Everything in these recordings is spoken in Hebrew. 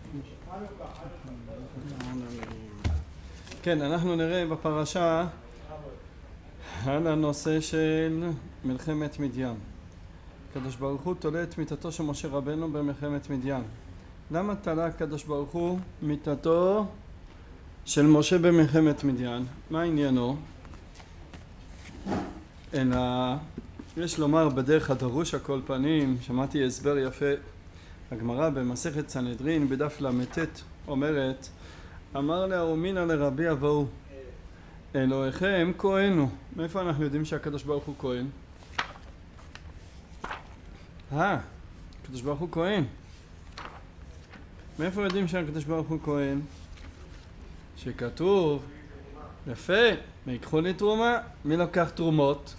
כן, אנחנו נראה בפרשה על הנושא של מלחמת מדיין. הקדוש ברוך הוא תולה את מיתתו של משה רבנו במלחמת מדיין. למה תלה הקדוש ברוך הוא מיתתו של משה במלחמת מדיין? מה עניינו? אלא יש לומר בדרך הדרוש הכל פנים, שמעתי הסבר יפה. הגמרא במסכת סנהדרין בדף ל"ט אומרת, אמר לאמינא לרבי אבהו, אלוהיכם כהן הוא. מאיפה אנחנו יודעים שהקדוש ברוך הוא כהן? הקדוש ברוך הוא כהן. מאיפה יודעים שהקדוש ברוך הוא כהן? שכתוב, יפה, ויקחו לי תרומה. מי לוקח תרומות?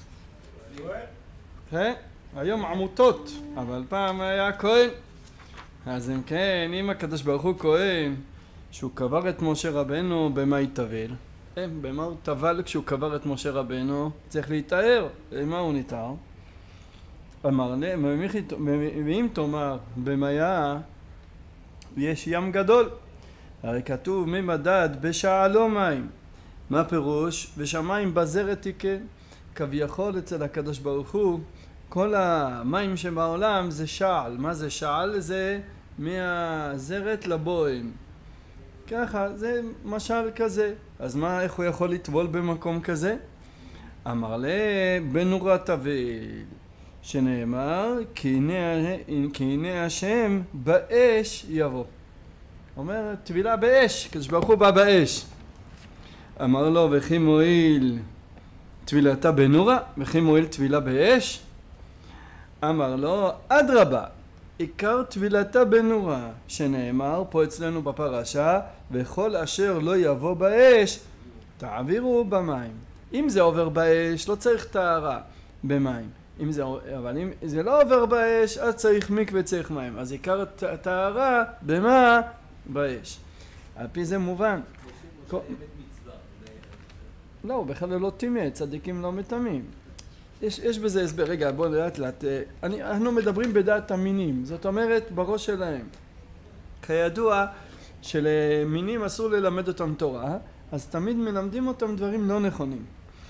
היום עמותות, אבל פעם היה כהן. אז אם כן, אם הקדוש ברוך הוא כהן, שהוא קבר את משה רבנו, במה יטבל? במה הוא טבל כשהוא קבר את משה רבנו? צריך להתאר. במה הוא נתאר? אמר לי, ואם תאמר במיה יש ים גדול, הרי כתוב מי מדד בשעלו מים. מה פירוש? ושמיים בזרת תיקן. כביכול אצל הקדוש ברוך הוא כל המים שבעולם זה שעל. מה זה שעל? זה מהזרת לבוהן. ככה, זה משל כזה. אז מה, איך הוא יכול לטבול במקום כזה? אמר לי בנורה תבל, שנאמר כי הנה השם באש יבוא. אומר טבילה באש, הקדוש ברוך הוא בא באש. אמר לו וכי מועיל טבילתה בנורה וכי מועיל טבילה באש? אמר לו אדרבה, עיקר טבילתה בנורה, שנאמר פה אצלנו בפרשה, וכל אשר לא יבוא באש תעבירו במים. אם זה עובר באש לא צריך טהרה במים, אבל אם זה לא עובר באש אז צריך מקווה, צריך מים. אז עיקר טהרה במה? באש. על פי זה מובן. לא, הוא בכלל לא טימא, צדיקים לא מטמאים. יש בזה הסבר. רגע, בואו לאט. אנחנו מדברים בדעת המינים, זאת אומרת בראש שלהם. כידוע שלמינים אסור ללמד אותם תורה, אז תמיד מלמדים אותם דברים לא נכונים.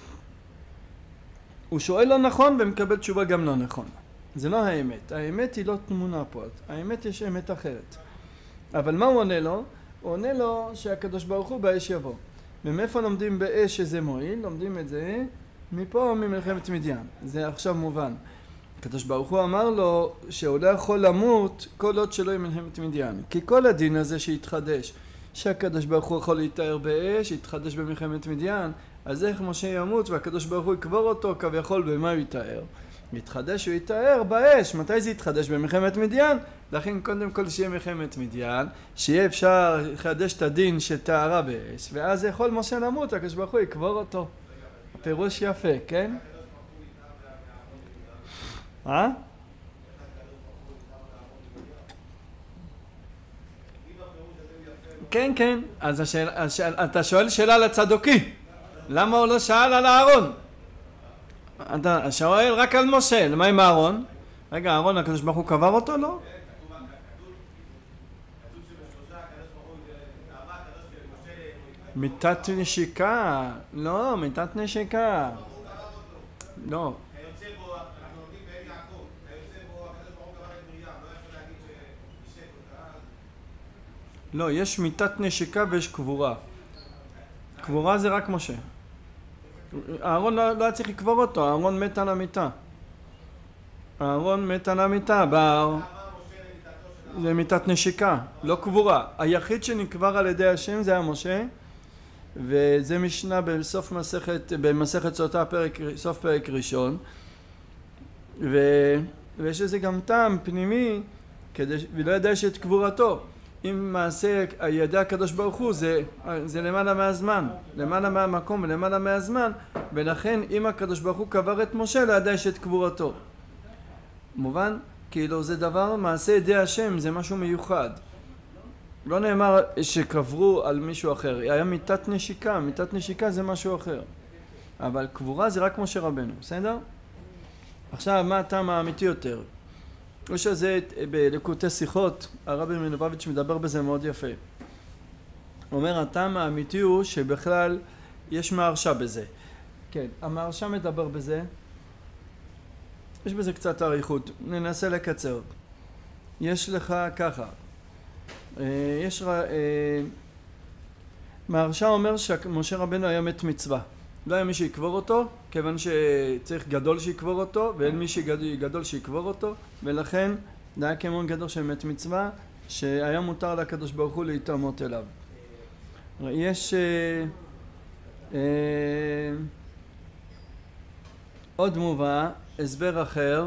הוא שואל לא נכון ומקבל תשובה גם לא נכון. זה לא האמת. האמת היא לא תמונה פה. האמת יש אמת אחרת. אבל מה הוא עונה לו? הוא עונה לו שהקדוש ברוך הוא באש יבוא. ומאיפה לומדים באש שזה מועיל? לומדים את זה מפה, ממלחמת מדיין. זה עכשיו מובן. הקדוש ברוך הוא אמר לו שהוא לא יכול למות כל עוד שלא יהיה מלחמת מדיין. כי כל הדין הזה שהתחדש, שהקדוש ברוך הוא יכול להתאר באש, יתחדש במלחמת מדיין, אז איך משה ימות והקדוש ברוך הוא יקבור אותו כביכול במה הוא יתאר? יתחדש הוא יתאר באש. מתי זה יתחדש? במלחמת מדיין. לכן קודם כל שיהיה מלחמת מדיין, שיהיה אפשר לחדש את הדין שטהרה באש, ואז יכול משה למות, הקדוש ברוך הוא יקבור אותו. פירוש יפה, כן? כן, כן. אז אתה שואל שאלה לצדוקי. למה הוא לא שאל על אהרון? אתה שואל רק על משה. למה עם אהרון? רגע, אהרון, הקדוש ברוך הוא קבר אותו, לא? מיתת נשיקה. לא, מיתת נשיקה. לא. לא, יש מיתת נשיקה ויש קבורה. קבורה זה רק משה. אהרון לא היה צריך לקבור אותו, אהרון מת על המיטה. אהרון מת על המיטה, בהר. זה מיתת נשיקה, לא קבורה. היחיד שנקבר על ידי השם זה היה משה, וזה משנה במסכת סוטה, סוף פרק ראשון. ויש לזה גם טעם פנימי, ולא ידע שאת קבורתו. אם מעשה ידי הקדוש ברוך הוא זה למעלה מהזמן, למעלה מהמקום ולמעלה מהזמן, ולכן אם הקדוש ברוך הוא קבר את משה לא ידע שאת קבורתו. מובן? כאילו זה דבר, מעשה ידי השם, זה משהו מיוחד. לא נאמר שקברו על מישהו אחר, היה מיתת נשיקה, מיתת נשיקה זה משהו אחר. אבל קבורה זה רק משה רבנו, בסדר? עכשיו מה הטעם האמיתי יותר? יש הזה בליקוטי שיחות, הרבי מלובביץ' מדבר בזה מאוד יפה. הוא אומר, הטעם האמיתי הוא שבכלל יש מהרשע בזה. כן, המהרשע מדבר בזה, יש בזה קצת אריכות, ננסה לקצר. יש לך ככה, מהרשע אומר שמשה רבנו היה מת מצווה. לא היה מי שיקבור אותו, כיוון שצריך גדול שיקבור אותו, ואין מי שגדול שיקבור אותו, ולכן זה היה כמו גדול של מת מצווה, שהיה מותר לקדוש ברוך הוא להתאמות אליו. יש עוד מובא, הסבר אחר,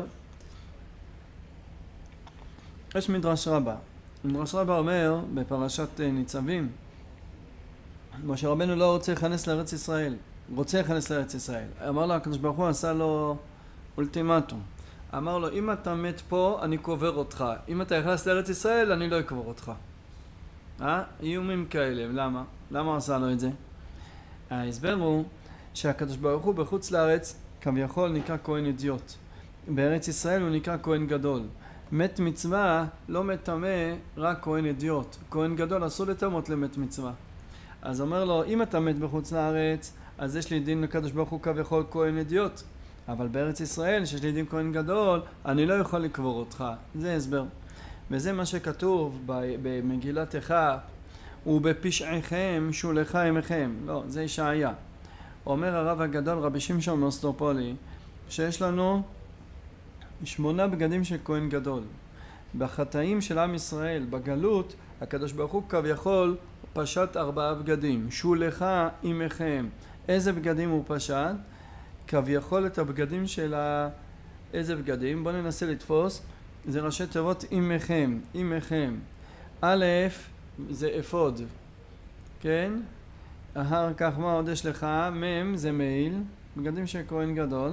יש מדרש רבה. מדרש רבה אומר בפרשת ניצבים, משה רבנו לא רוצה להיכנס לארץ ישראל, רוצה להיכנס לארץ ישראל. אמר לו, הקדוש ברוך הוא עשה לו אולטימטום. אמר לו, אם אתה מת פה, אני קובר אותך. אם אתה נכנס לארץ ישראל, אני לא אקבור אותך. איומים כאלה. למה? למה הוא עשה לו את זה? ההסבר הוא שהקדוש ברוך הוא בחוץ לארץ כביכול נקרא כהן אידיוט. בארץ ישראל הוא נקרא כהן גדול. מת מצווה לא מטמא רק כהן אידיוט. כהן גדול אסור לטמאות למת מצווה. אז אומר לו, אם אתה מת בחוץ לארץ, אז יש לי דין לקדוש ברוך הוא כביכול כהן אידיוט. אבל בארץ ישראל, שיש לי דין כהן גדול, אני לא יכול לקבור אותך. זה הסבר. וזה מה שכתוב במגילת איכה, ובפשעיכם שולחה עמכם. לא, זה ישעיה. אומר הרב הגדול, רבי שמשון מאוסטרופולי, שיש לנו 8 בגדים של כהן גדול. בחטאים של עם ישראל, בגלות, הקדוש ברוך הוא כביכול פשט 4 בגדים. שולחה עמכם. איזה בגדים הוא פשט? כביכול את הבגדים של איזה בגדים? בואו ננסה לתפוס. זה ראשי תיבות עמכם, עמכם. א' זה אפוד, כן? אחר כך מה עוד יש לך? מ' זה מעיל, בגדים של כהן גדול.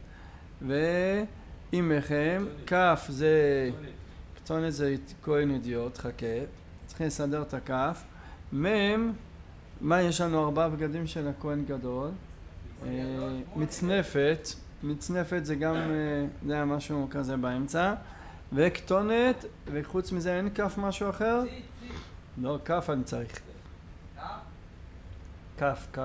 ועמכם, כ' זה קטונת זה כהן אידיוט, חכה. צריכים לסדר את הכף. מ' מה יש לנו? 4 בגדים של הכהן גדול. מצנפת, מצנפת זה גם, זה היה משהו כזה באמצע. וקטונת, וחוץ מזה אין כף משהו אחר? לא, כף אני צריך. כף, כף.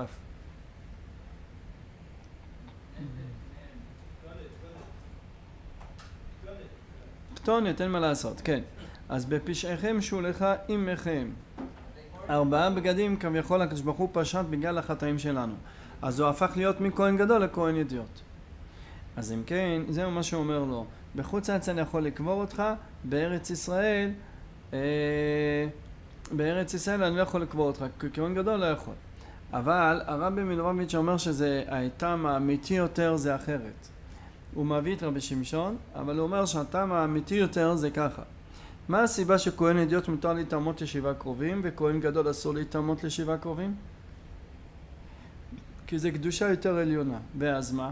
קטונת, אין מה לעשות, כן. אז בפשעיכם שולחה עמכם. 4 בגדים כביכול הקדוש ברוך הוא פשט בגלל החטאים שלנו. אז הוא הפך להיות מכהן גדול לכהן אידיוט. אז אם כן, זהו מה שהוא אומר לו. בחוץ לארץ אני יכול לקבור אותך, בארץ ישראל, בארץ ישראל אני לא יכול לקבור אותך, כהן גדול לא יכול. אבל הרבי מלובביץ' אומר שזה הטעם האמיתי יותר זה אחרת. הוא מביא את רבי שמשון, אבל הוא אומר שהטעם האמיתי יותר זה ככה. מה הסיבה שכהן אידיוט מותר להתאמות ל7 קרובים, וכהן גדול אסור להתאמות ל7 קרובים? כי זה קדושה יותר עליונה. ואז מה?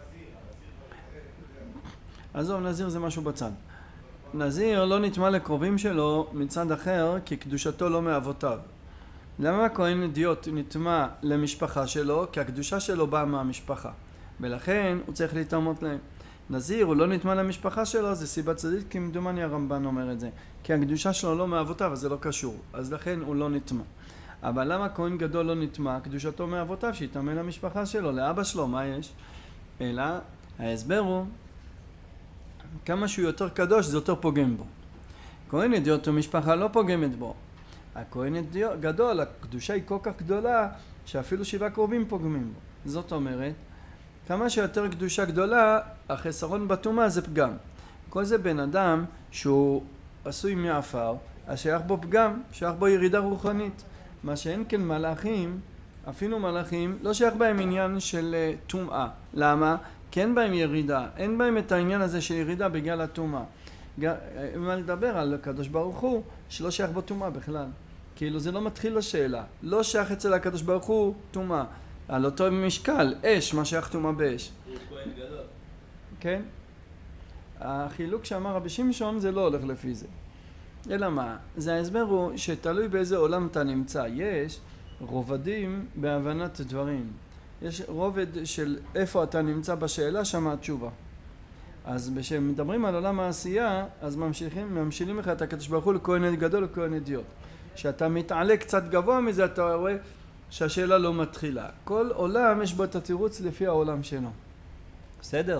עזוב, נזיר זה משהו בצד. נזיר לא נטמא לקרובים שלו מצד אחר, כי קדושתו לא מאבותיו. למה כהן אידיוט נטמא למשפחה שלו? כי הקדושה שלו באה מהמשפחה. ולכן הוא צריך להתאמות להם. נזיר הוא לא נטמא למשפחה שלו, זה סיבה צדדית, כי מדומני הרמב"ן אומר את זה. כי הקדושה שלו לא מאבותיו, אז זה לא קשור. אז לכן הוא לא נטמא. אבל למה כהן גדול לא נטמא? קדושתו מאבותיו, שיטמא למשפחה שלו, לאבא שלו, מה יש? אלא, ההסבר הוא, כמה שהוא יותר קדוש, זה יותר פוגם בו. כהן אידיוט ומשפחה לא פוגמת בו. הכהן אידיוט גדול, הקדושה היא כל כך גדולה, שאפילו 7 קרובים פוגמים בו. זאת אומרת, כמה שיותר קדושה גדולה, החסרון בטומאה זה פגם. כל זה בן אדם שהוא עשוי מעפר, השייך בו פגם, שייך בו ירידה רוחנית. מה שאין כן מלאכים, אפילו מלאכים, לא שייך בהם עניין של טומאה. למה? כי אין בהם ירידה, אין בהם את העניין הזה של ירידה בגלל הטומאה. מה לדבר על הקדוש ברוך הוא, שלא שייך בו טומאה בכלל. כאילו זה לא מתחיל לשאלה. לא שייך אצל הקדוש ברוך הוא טומאה. על אותו משקל, אש, מה שייך טומאה באש. הוא כהן גדול. כן? החילוק שאמר רבי שמשון זה לא הולך לפי זה. אלא מה? זה ההסבר הוא שתלוי באיזה עולם אתה נמצא. יש רובדים בהבנת דברים. יש רובד של איפה אתה נמצא בשאלה, שמה התשובה. אז כשמדברים על עולם העשייה, אז ממשילים לך את הקדוש ברוך הוא לכהן גדול לכהן אדיוט. כשאתה מתעלה קצת גבוה מזה, אתה רואה שהשאלה לא מתחילה. כל עולם יש בו את התירוץ לפי העולם שלו. בסדר?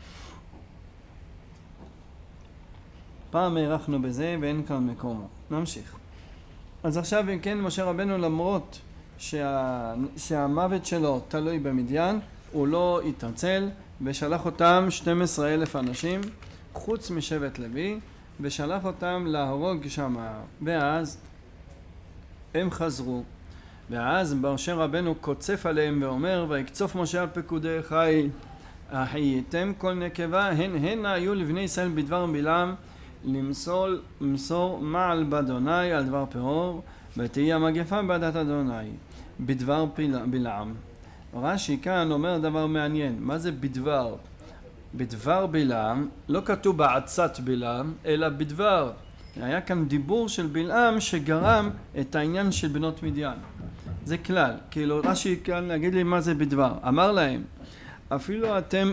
פעם הערכנו בזה ואין כאן מקומו. נמשיך. אז עכשיו אם כן, משה רבנו למרות שהמוות שלו תלוי במדיין, הוא לא התנצל ושלח אותם 12,000 אנשים חוץ משבט לוי ושלח אותם להרוג שם. ואז הם חזרו, ואז משה רבנו קוצף עליהם ואומר, ויקצוף משה על פקודי חיל, החייתם כל נקבה, הן היו לבני ישראל בדבר בלעם למסור מעל באדוני על דבר פאור, ותהיה המגפה בעדת אדוני בדבר בלעם. רש"י כאן אומר דבר מעניין, מה זה בדבר? בדבר בלעם, לא כתוב בעצת בלעם, אלא בדבר. היה כאן דיבור של בלעם שגרם את העניין של בנות מדיין. זה כלל, כאילו רש"י כאן להגיד לי מה זה בדבר. אמר להם, אפילו אתם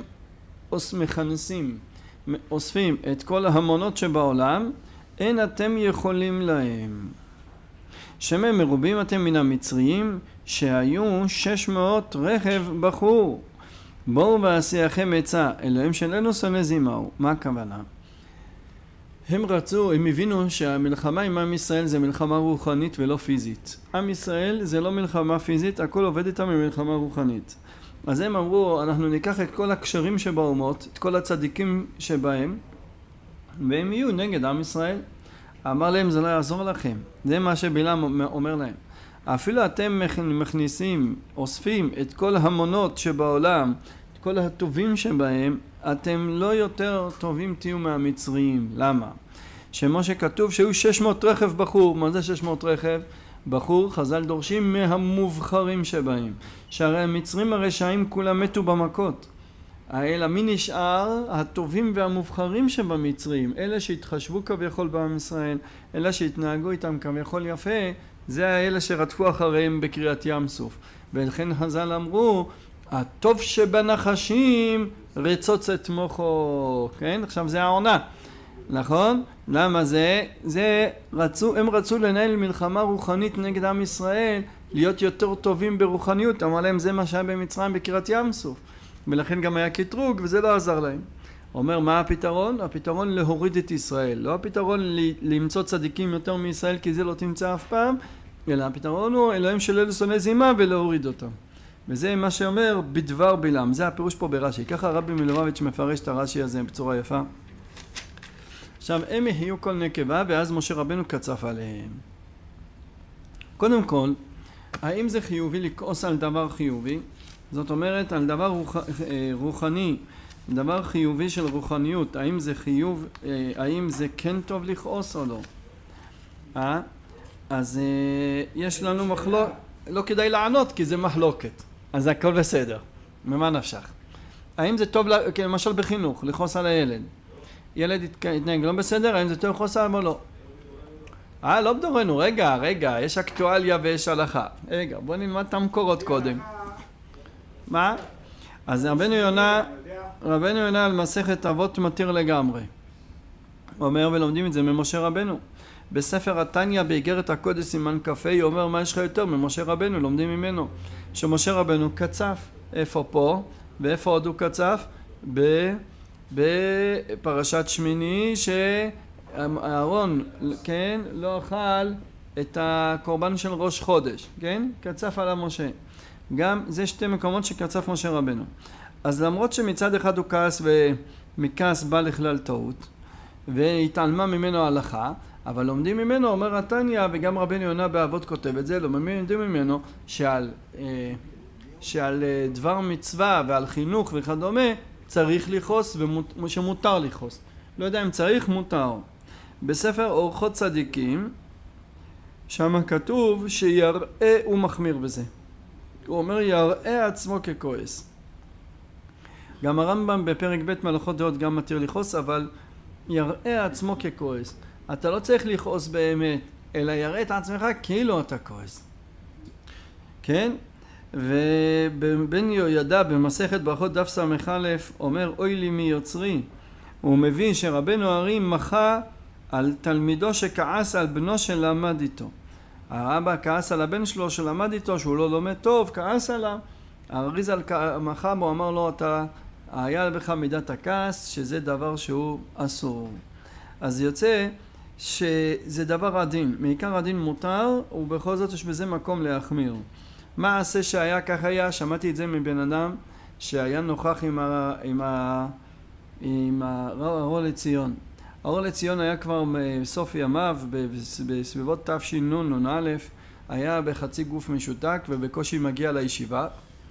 אוספים את כל ההמונות שבעולם, אין אתם יכולים להם. שמא מרובים אתם מן המצריים, שהיו 600 רכב בחור. בואו ועשיכם עצה, אלוהים שלנו שונא זימהו. מה הכוונה? הם הבינו שהמלחמה עם עם ישראל זה מלחמה רוחנית ולא פיזית. עם ישראל זה לא מלחמה פיזית, הכל עובד איתם במלחמה רוחנית. אז הם אמרו, אנחנו ניקח את כל הקשרים שבאומות, את כל הצדיקים שבהם, והם יהיו נגד עם ישראל. אמר להם, זה לא יעזור לכם. זה מה שבלעם אומר להם. אפילו אתם אוספים את כל המונות שבעולם, את כל הטובים שבהם, אתם לא יותר טובים תהיו מהמצריים. למה? שמשה כתוב שהיו 600 רכב בחור. מה זה 600 רכב? בחור, חז"ל דורשים מהמובחרים שבהם. שהרי המצרים הרשעים כולם מתו במכות. אלא מי נשאר? הטובים והמובחרים שבמצרים. אלה שהתחשבו כביכול בעם ישראל, אלה שהתנהגו איתם כביכול יפה, זה האלה שרדפו אחריהם בקריאת ים סוף. ולכן חז"ל אמרו, הטוב שבנחשים רצוץ את מוחו. כן? עכשיו זה העונה. נכון? למה זה? הם רצו לנהל מלחמה רוחנית נגד עם ישראל, להיות יותר טובים ברוחניות. אמר להם, זה מה שהיה במצרים בקריאת ים סוף. ולכן גם היה קטרוג וזה לא עזר להם. אומר, מה הפתרון? הפתרון להוריד את ישראל. לא הפתרון למצוא צדיקים יותר מישראל, כי זה לא תמצא אף פעם, אלא הפתרון הוא אלוהים שלנו שונא זימה ולהוריד אותם. וזה מה שאומר בדבר בלעם. זה הפירוש פה ברש"י. ככה רבי מלובביץ' מפרש את הרש"י הזה בצורה יפה. עכשיו, הם יהיו כל נקבה, ואז משה רבנו קצף עליהם. קודם כל, האם זה חיובי לכעוס על דבר חיובי? זאת אומרת, על דבר רוחני, דבר חיובי של רוחניות, האם זה חיוב, האם זה כן טוב לכעוס או לא? אז יש לנו מחלוקת, לא כדאי לענות כי זה מחלוקת, אז הכל בסדר, ממה נפשך? האם זה טוב, למשל בחינוך, לכעוס על הילד? ילד יתנהג לא בסדר, האם זה טוב לכעוס עליו או לא? לא בדורנו, רגע, יש אקטואליה ויש הלכה. רגע, בוא נלמד את המקורות קודם. מה? אז רבנו יונה על מסכת אבות מתיר לגמרי. הוא אומר ולומדים את זה ממשה רבנו. בספר התניא באיגרת הקודש סימן כ"ה הוא אומר מה יש לך יותר ממשה רבנו, לומדים ממנו. שמשה רבנו קצף, איפה פה ואיפה עוד הוא קצף? בפרשת שמיני שאהרון, כן, לא אכל את הקורבן של ראש חודש, כן? קצף עליו משה. גם זה שתי מקומות שקצף משה רבנו. אז למרות שמצד אחד הוא כעס ומכעס בא לכלל טעות והתעלמה ממנו ההלכה, אבל לומדים ממנו, אומר התניא, וגם רבנו יונה באבות כותב את זה, לומדים ממנו שעל דבר מצווה ועל חינוך וכדומה צריך לכעוס ושמותר לכעוס. לא יודע אם צריך, מותר. בספר אורחות צדיקים שם כתוב שיראה הוא מחמיר בזה. הוא אומר יראה עצמו ככועס. גם הרמב"ם בפרק ב' מלאכות דעות גם מתיר לכעוס, אבל יראה עצמו ככועס. אתה לא צריך לכעוס באמת, אלא יראה את עצמך כאילו אתה כועס. כן? ובן יהוידע במסכת ברכות דף ס"א אומר אוי לי מיוצרי, הוא מבין שרבנו הרי מחה על תלמידו שכעס על בנו שלמד איתו. האבא כעס על הבן שלו שלמד איתו שהוא לא לומד טוב, כעס עליו. האריז"ל מחה בו, אמר לו, אתה היה בך מידת הכעס, שזה דבר שהוא אסור. אז יוצא שזה דבר עדין, מעיקר עדין מותר, ובכל זאת יש בזה מקום להחמיר. מה עשה שהיה כך היה? שמעתי את זה מבן אדם שהיה נוכח עם האור לציון. האור לציון היה כבר בסוף ימיו, בסביבות תשנ"א, היה בחצי גוף משותק ובקושי מגיע לישיבה,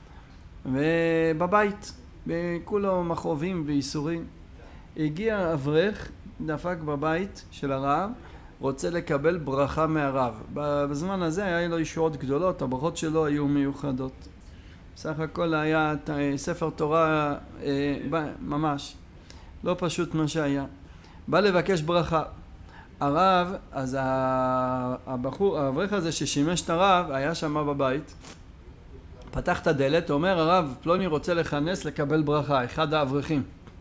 ובבית, בכולו מכאובים וייסורים. הגיע אברך, דפק בבית של הרב, רוצה לקבל ברכה מהרב. בזמן הזה היה לו ישועות גדולות, הברכות שלו היו מיוחדות. בסך הכל היה ספר תורה ממש, לא פשוט מה שהיה. בא לבקש ברכה. הרב, אז האברך הזה ששימש את הרב, היה שם בבית, פתח את הדלת, אומר הרב, פלוני רוצה לכנס לקבל ברכה, אחד האברכים.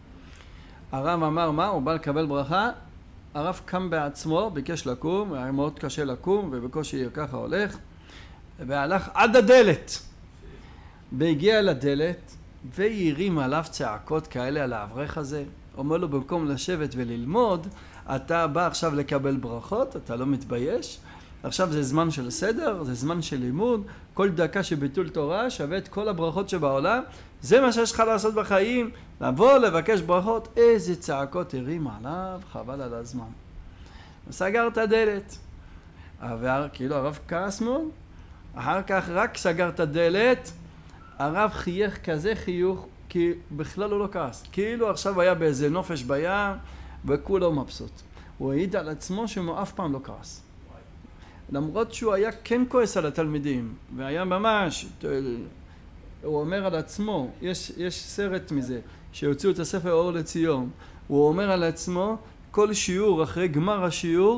הרב אמר מה? הוא בא לקבל ברכה, הרב קם בעצמו, ביקש לקום, היה מאוד קשה לקום, ובקושי ככה הולך, והלך עד הדלת. והגיע לדלת, והרים עליו צעקות כאלה על האברך הזה. אומר לו, במקום לשבת וללמוד, אתה בא עכשיו לקבל ברכות, אתה לא מתבייש? עכשיו זה זמן של סדר, זה זמן של לימוד, כל דקה שביטול תורה שווה את כל הברכות שבעולם, זה מה שיש לך לעשות בחיים, לבוא לבקש ברכות. איזה צעקות הרים עליו, חבל על הזמן. סגר את הדלת, כאילו הרב כעס מאוד, אחר כך רק סגר את הדלת, הרב חייך כזה חיוך, כי בכלל הוא לא כעס, כאילו עכשיו היה באיזה נופש בים וכולו מבסוט. הוא העיד על עצמו שהוא אף פעם לא כעס, למרות שהוא היה כן כועס על התלמידים, והיה ממש, הוא אומר על עצמו, יש סרט מזה שהוציאו את הספר אור לציון, הוא אומר על עצמו, כל שיעור אחרי גמר השיעור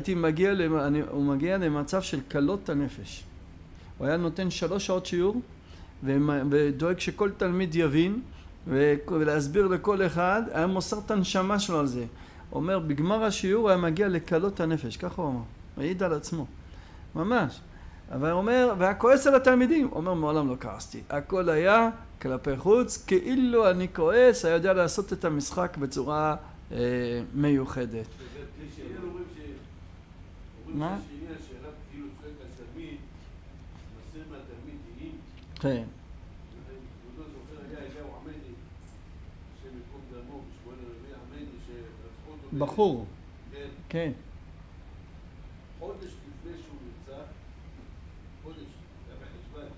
הוא מגיע למצב של קלות הנפש. הוא היה נותן 3 שעות שיעור ודואג שכל תלמיד יבין, ולהסביר לכל אחד, היה מוסר את הנשמה שלו על זה. הוא אומר, בגמר השיעור היה מגיע לקלות הנפש, ככה הוא אמר, הוא העיד על עצמו, ממש. אבל הוא אומר, והכועס על התלמידים, הוא אומר, מעולם לא כעסתי, הכל היה כלפי חוץ, כאילו אני כועס, היה יודע לעשות את המשחק בצורה מיוחדת. מה? כן. בחור. כן. חודש לפני שהוא נרצח, חודש, היה בחשבן,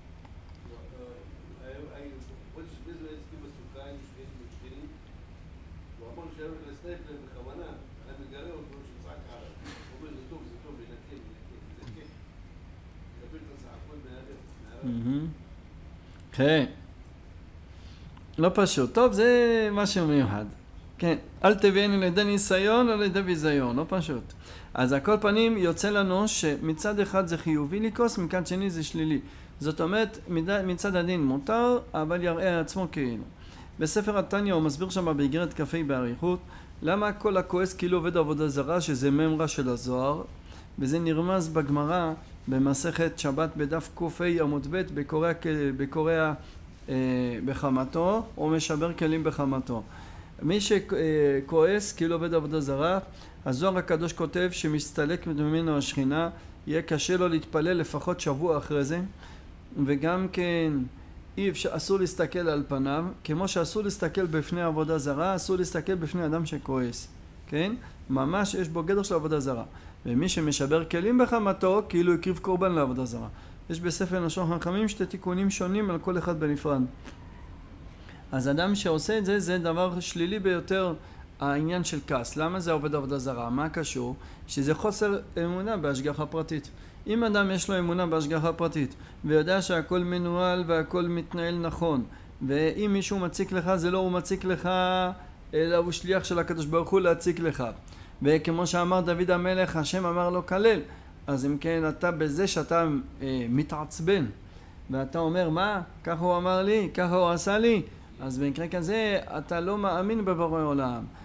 חודש לפני זה היה אצלי בסוכה, עם שני משקיעים, הוא אמר שהיה הולך לסנייפר בכוונה, היה מגרה אותו שצעק עליו, הוא אומר, זה טוב, ינקה, זה כיף. מקבל את הצעקות מהרב. כן. לא פשוט. טוב, זה משהו מיוחד. כן, אל תביאנו לידי ניסיון או לידי ביזיון, לא פשוט. אז על כל פנים יוצא לנו שמצד אחד זה חיובי לכעוס, מצד שני זה שלילי. זאת אומרת, מצד הדין מותר, אבל יראה עצמו כאילו. בספר התניא הוא מסביר שם באיגרת כ"ה באריכות, למה כל הכועס כאילו עובד עבודה זרה, שזה ממרה של הזוהר, וזה נרמז בגמרא במסכת שבת בדף ק"ה עמוד ב' בקורע בחמתו, או משבר כלים בחמתו. מי שכועס כאילו עובד עבודה זרה, הזוהר הקדוש כותב שמסתלק ממנו השכינה, יהיה קשה לו להתפלל לפחות שבוע אחרי זה, וגם כן אסור להסתכל על פניו, כמו שאסור להסתכל בפני עבודה זרה, אסור להסתכל בפני אדם שכועס, כן? ממש יש בו גדר של עבודה זרה. ומי שמשבר כלים בחמתו, כאילו הקריב קורבן לעבודה זרה. יש בספר לשון חכמים 2 תיקונים שונים על כל אחד בנפרד. אז אדם שעושה את זה, זה דבר שלילי ביותר, העניין של כעס. למה זה עובד עבודה זרה? מה קשור? שזה חוסר אמונה בהשגחה פרטית. אם אדם יש לו אמונה בהשגחה פרטית, ויודע שהכל מנוהל והכל מתנהל נכון, ואם מישהו מציק לך, זה לא הוא מציק לך, אלא הוא שליח של הקדוש ברוך הוא להציק לך. וכמו שאמר דוד המלך, השם אמר לו כלל. אז אם כן, אתה בזה שאתה מתעצבן, ואתה אומר, מה? ככה הוא אמר לי, ככה הוא עשה לי, אז במקרה כזה אתה לא מאמין בבורא עולם.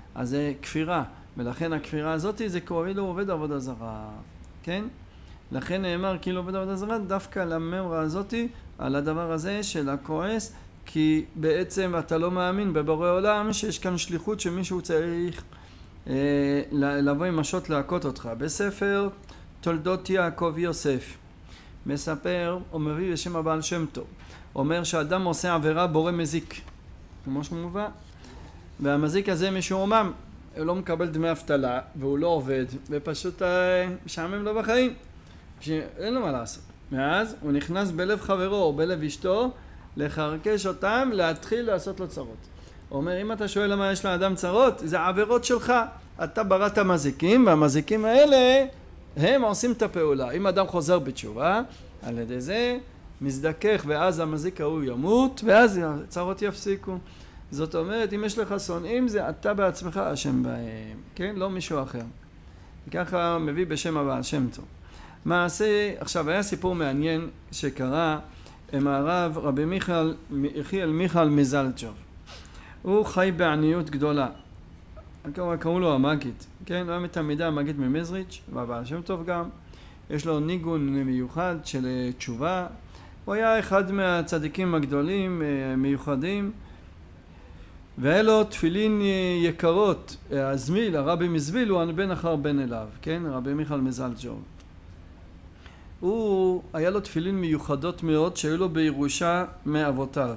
אז זה כפירה, ולכן הכפירה הזאת זה כאילו עובד עבודה זרה, כן? לכן נאמר כאילו עובד עבודה זרה דווקא לממרה הזאת על הדבר הזה של הכועס, כי בעצם אתה לא מאמין בבורא עולם שיש כאן שליחות שמישהו צריך לבוא עם משות להכות אותך. בספר תולדות יעקב יוסף מספר, או מביא בשם הבעל שם טוב, אומר שאדם עושה עבירה בורא מזיק, כמו שמובא, והמזיק הזה משועמם, הוא לא מקבל דמי אבטלה והוא לא עובד ופשוט משעמם לו בחיים, אין לו מה לעשות. ואז הוא נכנס בלב חברו או בלב אשתו לחרקש אותם, להתחיל לעשות לו צרות. הוא אומר, אם אתה שואל למה יש לאדם צרות, זה עבירות שלך, אתה בראת מזיקים, והמזיקים האלה הם עושים את הפעולה. אם אדם חוזר בתשובה, על ידי זה מזדכך, ואז המזיק ההוא ימות, ואז הצרות יפסיקו. זאת אומרת, אם יש לך שונאים, זה אתה בעצמך אשם בהם, כן? לא מישהו אחר. וככה מביא בשם הבעל שם טוב. מעשה, עכשיו היה סיפור מעניין שקרה עם הרב רבי יחיאל מיכל מזלצ'וב. הוא חי בעניות גדולה. קראו לו המגיד, כן? הוא היה מתלמידי המגיד ממזריץ' והבעל שם טוב גם. יש לו ניגון מיוחד של תשובה. הוא היה אחד מהצדיקים הגדולים, מיוחדים. והיה לו תפילין יקרות. הזמיל, הרבי מזוויל, הוא בן אחר בן אליו, כן? רבי מיכל מזלצ'וב. הוא, היה לו תפילין מיוחדות מאוד שהיו לו בירושה מאבותיו.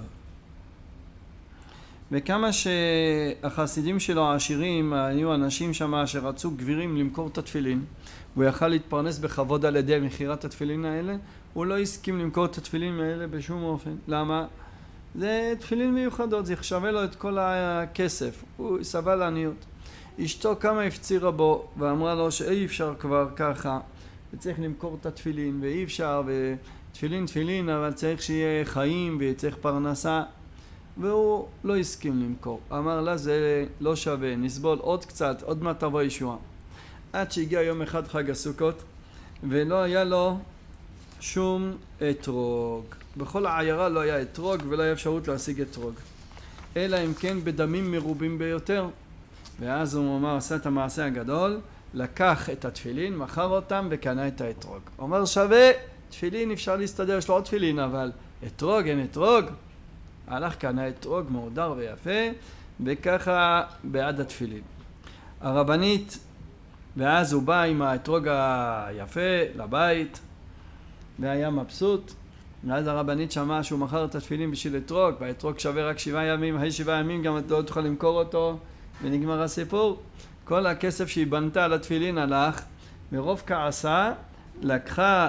וכמה שהחסידים שלו העשירים, היו אנשים שם שרצו גבירים למכור את התפילין, הוא יכל להתפרנס בכבוד על ידי מכירת התפילין האלה, הוא לא הסכים למכור את התפילין האלה בשום אופן. למה? זה תפילין מיוחדות, זה שווה לו את כל הכסף, הוא סבל לעניות. אשתו כמה הפצירה בו ואמרה לו שאי אפשר כבר ככה, וצריך למכור את התפילין, ואי אפשר, ותפילין, אבל צריך שיהיה חיים וצריך פרנסה, והוא לא הסכים למכור. אמר לה, זה לא שווה, נסבול עוד קצת, עוד מעט תבוא ישועה. עד שהגיע יום אחד חג הסוכות, ולא היה לו שום אתרוג. בכל העיירה לא היה אתרוג, ולא היה אפשרות להשיג אתרוג. אלא אם כן בדמים מרובים ביותר. ואז הוא אמר, עשה את המעשה הגדול, לקח את התפילין, מכר אותם וקנה את האתרוג. אומר שווה, תפילין אפשר להסתדר, יש לו עוד תפילין, אבל אתרוג, אין אתרוג. הלך קנה אתרוג מעודר ויפה, וככה בעד התפילין. הרבנית, ואז הוא בא עם האתרוג היפה לבית, והיה מבסוט. ואז הרבנית שמעה שהוא מכר את התפילין בשביל אתרוג, והאתרוג שווה רק 7 ימים, אחרי 7 ימים גם לא תוכל למכור אותו, ונגמר הסיפור. כל הכסף שהיא בנתה על התפילין הלך, מרוב כעסה, לקחה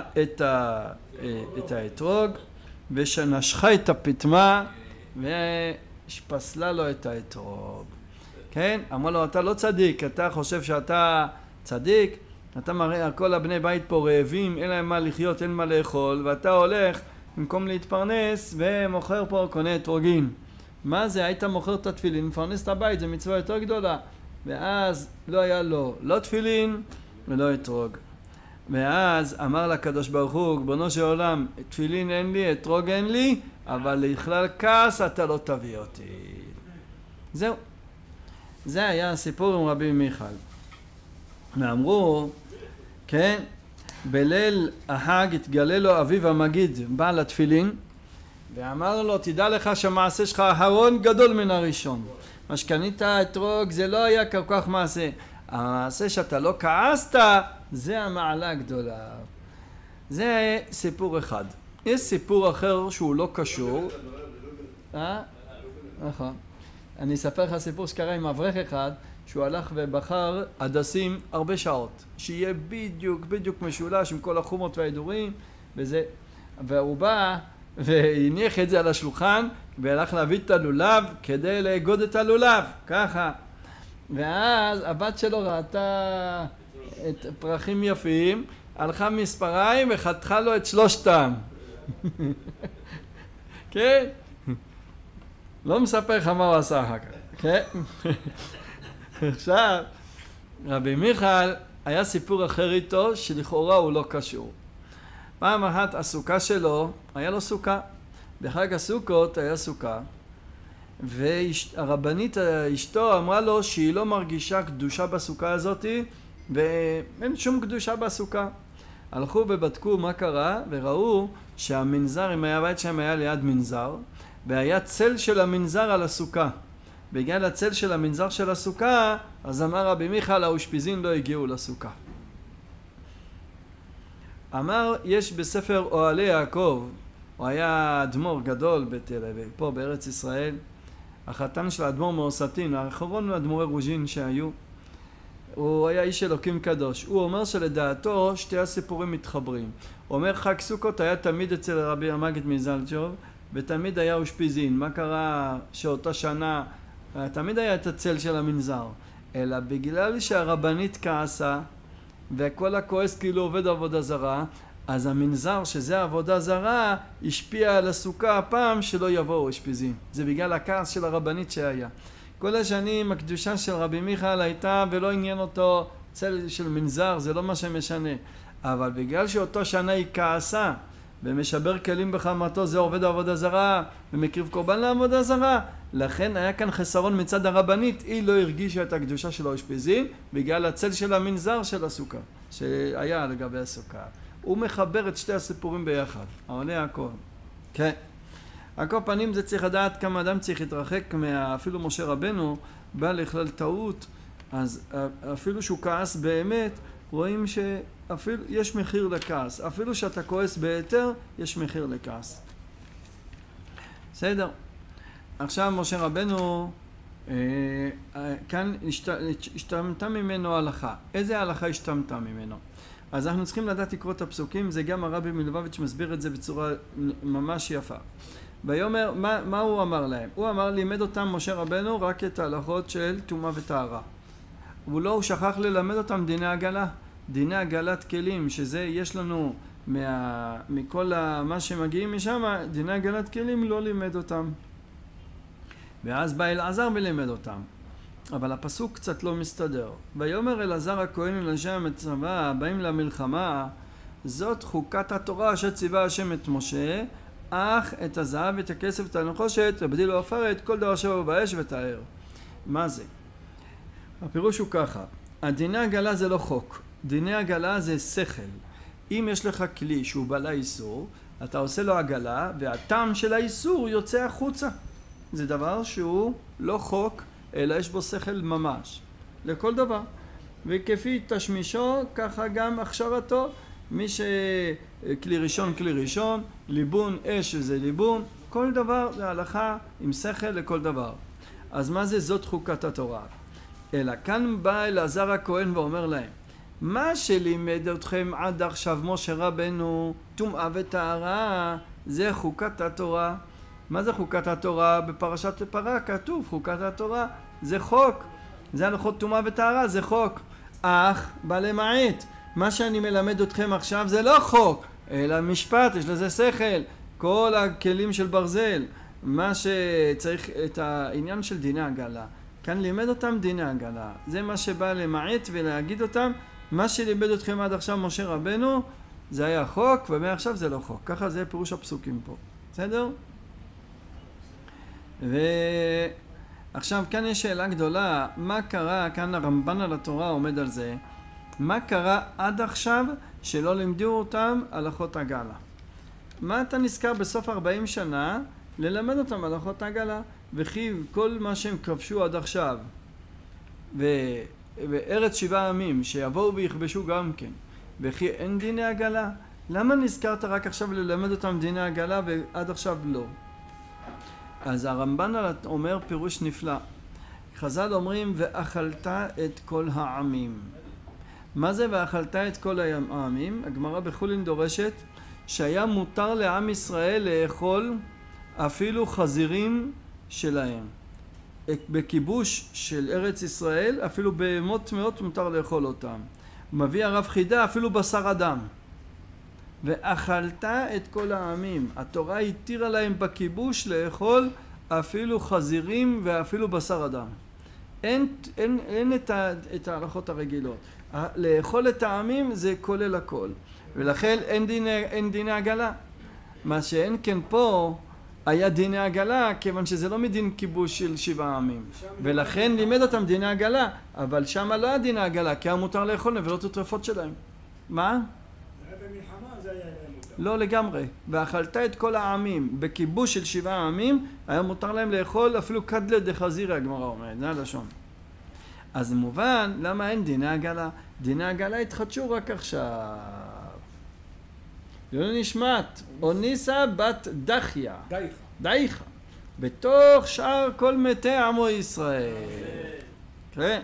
את האתרוג, ונשכה את הפטמה, ושפסלה לו את האתרוג. כן? אמר לו, אתה לא צדיק, אתה חושב שאתה צדיק, אתה מראה, כל הבני בית פה רעבים, אין להם מה לחיות, אין מה לאכול, ואתה הולך, במקום להתפרנס, ומוכר פה, קונה אתרוגין. מה זה? היית מוכר את התפילין, מפרנס את הבית, זה מצווה יותר גדולה. ואז לא היה לו לא תפילין ולא אתרוג. ואז אמר לקדוש ברוך הוא, ריבונו של עולם, תפילין אין לי, אתרוג אין לי, אבל לכלל כעס אתה לא תביא אותי. זהו. זה היה הסיפור עם רבי מיכל. ואמרו, כן, בליל החג התגלה לו אביו המגיד, בעל התפילין, ואמר לו, תדע לך שהמעשה שלך אחרון גדול מן הראשון. מה שקנית אתרוג זה לא היה כל כך מעשה. המעשה שאתה לא כעסת, זה המעלה הגדולה. זה סיפור אחד. יש סיפור אחר שהוא לא קשור. נכון. אני אספר לך סיפור שקרה עם אברך אחד, שהוא הלך ובחר הדסים הרבה שעות. שיהיה בדיוק משולש עם כל החומות וההידורים, וזה. והוא בא והניח את זה על השולחן, והלך להביא את הלולב כדי לאגוד את הלולב, ככה. ואז הבת שלו ראתה את פרחים יפים, הלכה מספריים וחתכה לו את 3. כן? לא מספר לך מה הוא עשה אחר כך, כן? עכשיו, רבי מיכל היה סיפור אחר איתו שלכאורה הוא לא קשור. פעם אחת הסוכה שלו, היה לו סוכה. בחג הסוכות היה סוכה, והרבנית אשתו אמרה לו שהיא לא מרגישה קדושה בסוכה הזאת, ואין שום קדושה בסוכה. הלכו ובדקו מה קרה, וראו שהמנזר, אם היה בית שם היה ליד מנזר, והיה צל של המנזר על הסוכה. בגלל הצל של המנזר של הסוכה, אז אמר רבי מיכל, האושפיזין לא הגיעו לסוכה. אמר, יש בספר אוהלי יעקב, הוא היה אדמו"ר גדול בתל אביב, פה בארץ ישראל, החתן של האדמו"ר מאוסטין, האחרון אדמו"רי רוז'ין שהיו, הוא היה איש אלוקים קדוש. הוא אומר שלדעתו שתי הסיפורים מתחברים. הוא אומר, חג סוכות היה תמיד אצל רבי המגיד מזלצ'וב, ותמיד היה אושפיזין. מה קרה שאותה שנה תמיד היה את הצל של המנזר? אלא בגלל שהרבנית כעסה, וכל הכועס כאילו עובד עבודה זרה, אז המנזר, שזה עבודה זרה, השפיע על הסוכה הפעם שלא יבואו אושפיזין. זה בגלל הכעס של הרבנית שהיה. כל השנים הקדושה של רבי מיכל הייתה ולא עניין אותו צל של מנזר, זה לא מה שמשנה. אבל בגלל שאותו שנה היא כעסה ומשבר כלים בחמתו, זה עובד עבודה זרה ומקריב קורבן לעבודה זרה, לכן היה כאן חסרון מצד הרבנית, היא לא הרגישה את הקדושה של האושפיזין בגלל הצל של המנזר של הסוכה שהיה לגבי הסוכה. הוא מחבר את שתי הסיפורים ביחד, העולה הכל. כן. על כל פנים זה צריך לדעת כמה אדם צריך להתרחק אפילו משה רבנו בא לכלל טעות, אז אפילו שהוא כעס באמת, רואים שאפילו יש מחיר לכעס, אפילו שאתה כועס ביתר, יש מחיר לכעס. בסדר. עכשיו משה רבנו, כאן השתמתה ממנו הלכה. איזה הלכה השתמתה ממנו? אז אנחנו צריכים לדעת לקרוא את הפסוקים, זה גם הרבי מלובביץ' מסביר את זה בצורה ממש יפה. ויאמר, מה הוא אמר להם? הוא אמר, לימד אותם משה רבנו רק את ההלכות של טומאה וטהרה. הוא שכח ללמד אותם דיני עגלה. דיני עגלת כלים, שזה יש לנו מכל מה שמגיעים משם, דיני עגלת כלים לא לימד אותם. ואז בא אלעזר ולימד אותם. אבל הפסוק קצת לא מסתדר. ויאמר אלעזר הכהן אל אנשי המצבה הבאים למלחמה, זאת חוקת התורה אשר ציווה השם את משה, אך את הזהב ואת הכסף ואת הנחושת ובדיל ועפרת כל דבר אשר באש ותאר. מה זה? הפירוש הוא ככה, הדיני עגלה זה לא חוק, דיני עגלה זה שכל. אם יש לך כלי שהוא בעל האיסור, אתה עושה לו עגלה והטעם של האיסור יוצא החוצה. זה דבר שהוא לא חוק, אלא יש בו שכל ממש, לכל דבר. וכפי תשמישו, ככה גם הכשרתו. מי שכלי ראשון, כלי ראשון, ליבון, אש זה ליבון, כל דבר זה הלכה עם שכל לכל דבר. אז מה זה זאת חוקת התורה? אלא כאן בא אלעזר הכהן ואומר להם, מה שלימד אתכם עד עכשיו משה רבנו, טומאה וטהרה, זה חוקת התורה. מה זה חוקת התורה? בפרשת פרה כתוב חוקת התורה, זה חוק. זה הלכות טומאה וטהרה, זה חוק. אך בא למעט. מה שאני מלמד אתכם עכשיו זה לא חוק, אלא משפט, יש לזה שכל. כל הכלים של ברזל. מה שצריך את העניין של דיני עגלה. כאן לימד אותם דיני עגלה. זה מה שבא למעט ולהגיד אותם, מה שלימד אתכם עד עכשיו משה רבנו, זה היה חוק, ומעכשיו זה לא חוק. ככה זה פירוש הפסוקים פה. בסדר? ועכשיו כאן יש שאלה גדולה, מה קרה, כאן הרמב"ן על התורה עומד על זה, מה קרה עד עכשיו שלא לימדו אותם הלכות עגלה? מה אתה נזכר בסוף 40 שנה ללמד אותם הלכות עגלה? וכי כל מה שהם כבשו עד עכשיו, וארץ 7 עמים שיבואו ויכבשו גם כן, וכי אין דיני עגלה? למה נזכרת רק עכשיו ללמד אותם דיני עגלה ועד עכשיו לא? אז הרמב"ן אומר פירוש נפלא. חז"ל אומרים ואכלת את כל העמים. מה זה ואכלת את כל העמים? הגמרא בחולין דורשת שהיה מותר לעם ישראל לאכול אפילו חזירים שלהם. בכיבוש של ארץ ישראל אפילו בהמות טמאות מותר לאכול אותם. מביא הרב חידה אפילו בשר אדם. ואכלת את כל העמים. התורה התירה להם בכיבוש לאכול אפילו חזירים ואפילו בשר אדם. אין את ההלכות הרגילות. לאכול את העמים זה כולל הכל. ולכן אין דיני עגלה. מה שאין כן פה, היה דיני עגלה, כיוון שזה לא מדין כיבוש של 7 עמים. ולכן לימד אותם דיני עגלה, אבל שם לא היה דיני עגלה, כי היה מותר לאכול נבלות וטרפות שלהם. מה? במלחמה זה היה להם מותר. לא לגמרי. ואכלת את כל העמים בכיבוש של 7 עמים, היה מותר להם לאכול אפילו קדלה דחזירה, הגמרא אומרת, זה הלשון. אז מובן, למה אין דיני עגלה? דיני עגלה התחדשו רק עכשיו. לא נשמט, אוניסה בת דחיה, דייחה, בתוך שאר כל מתי עמו ישראל. כן.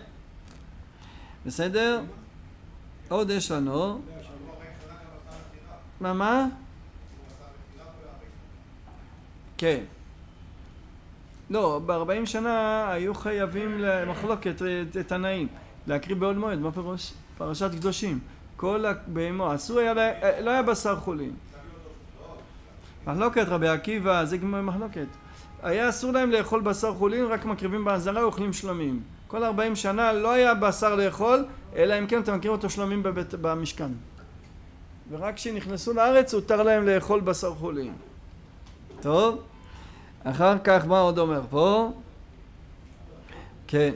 בסדר? עוד יש לנו. מה? כן. לא, ב-40 שנה היו חייבים למחלוקת את הנאים, להקריב בעול מועד. מה פירוש? פרשת קדושים. כל הבהמות, אסור היה, לא היה בשר חולין. מחלוקת רבי עקיבא, זה מחלוקת. היה אסור להם לאכול בשר חולין, רק מקריבים בעזרה ואוכלים שלמים. כל 40 שנה לא היה בשר לאכול, אלא אם כן אתה מקריב אותו שלמים במשכן. ורק כשנכנסו לארץ הותר להם לאכול בשר חולין. טוב, אחר כך מה עוד אומר פה? כן.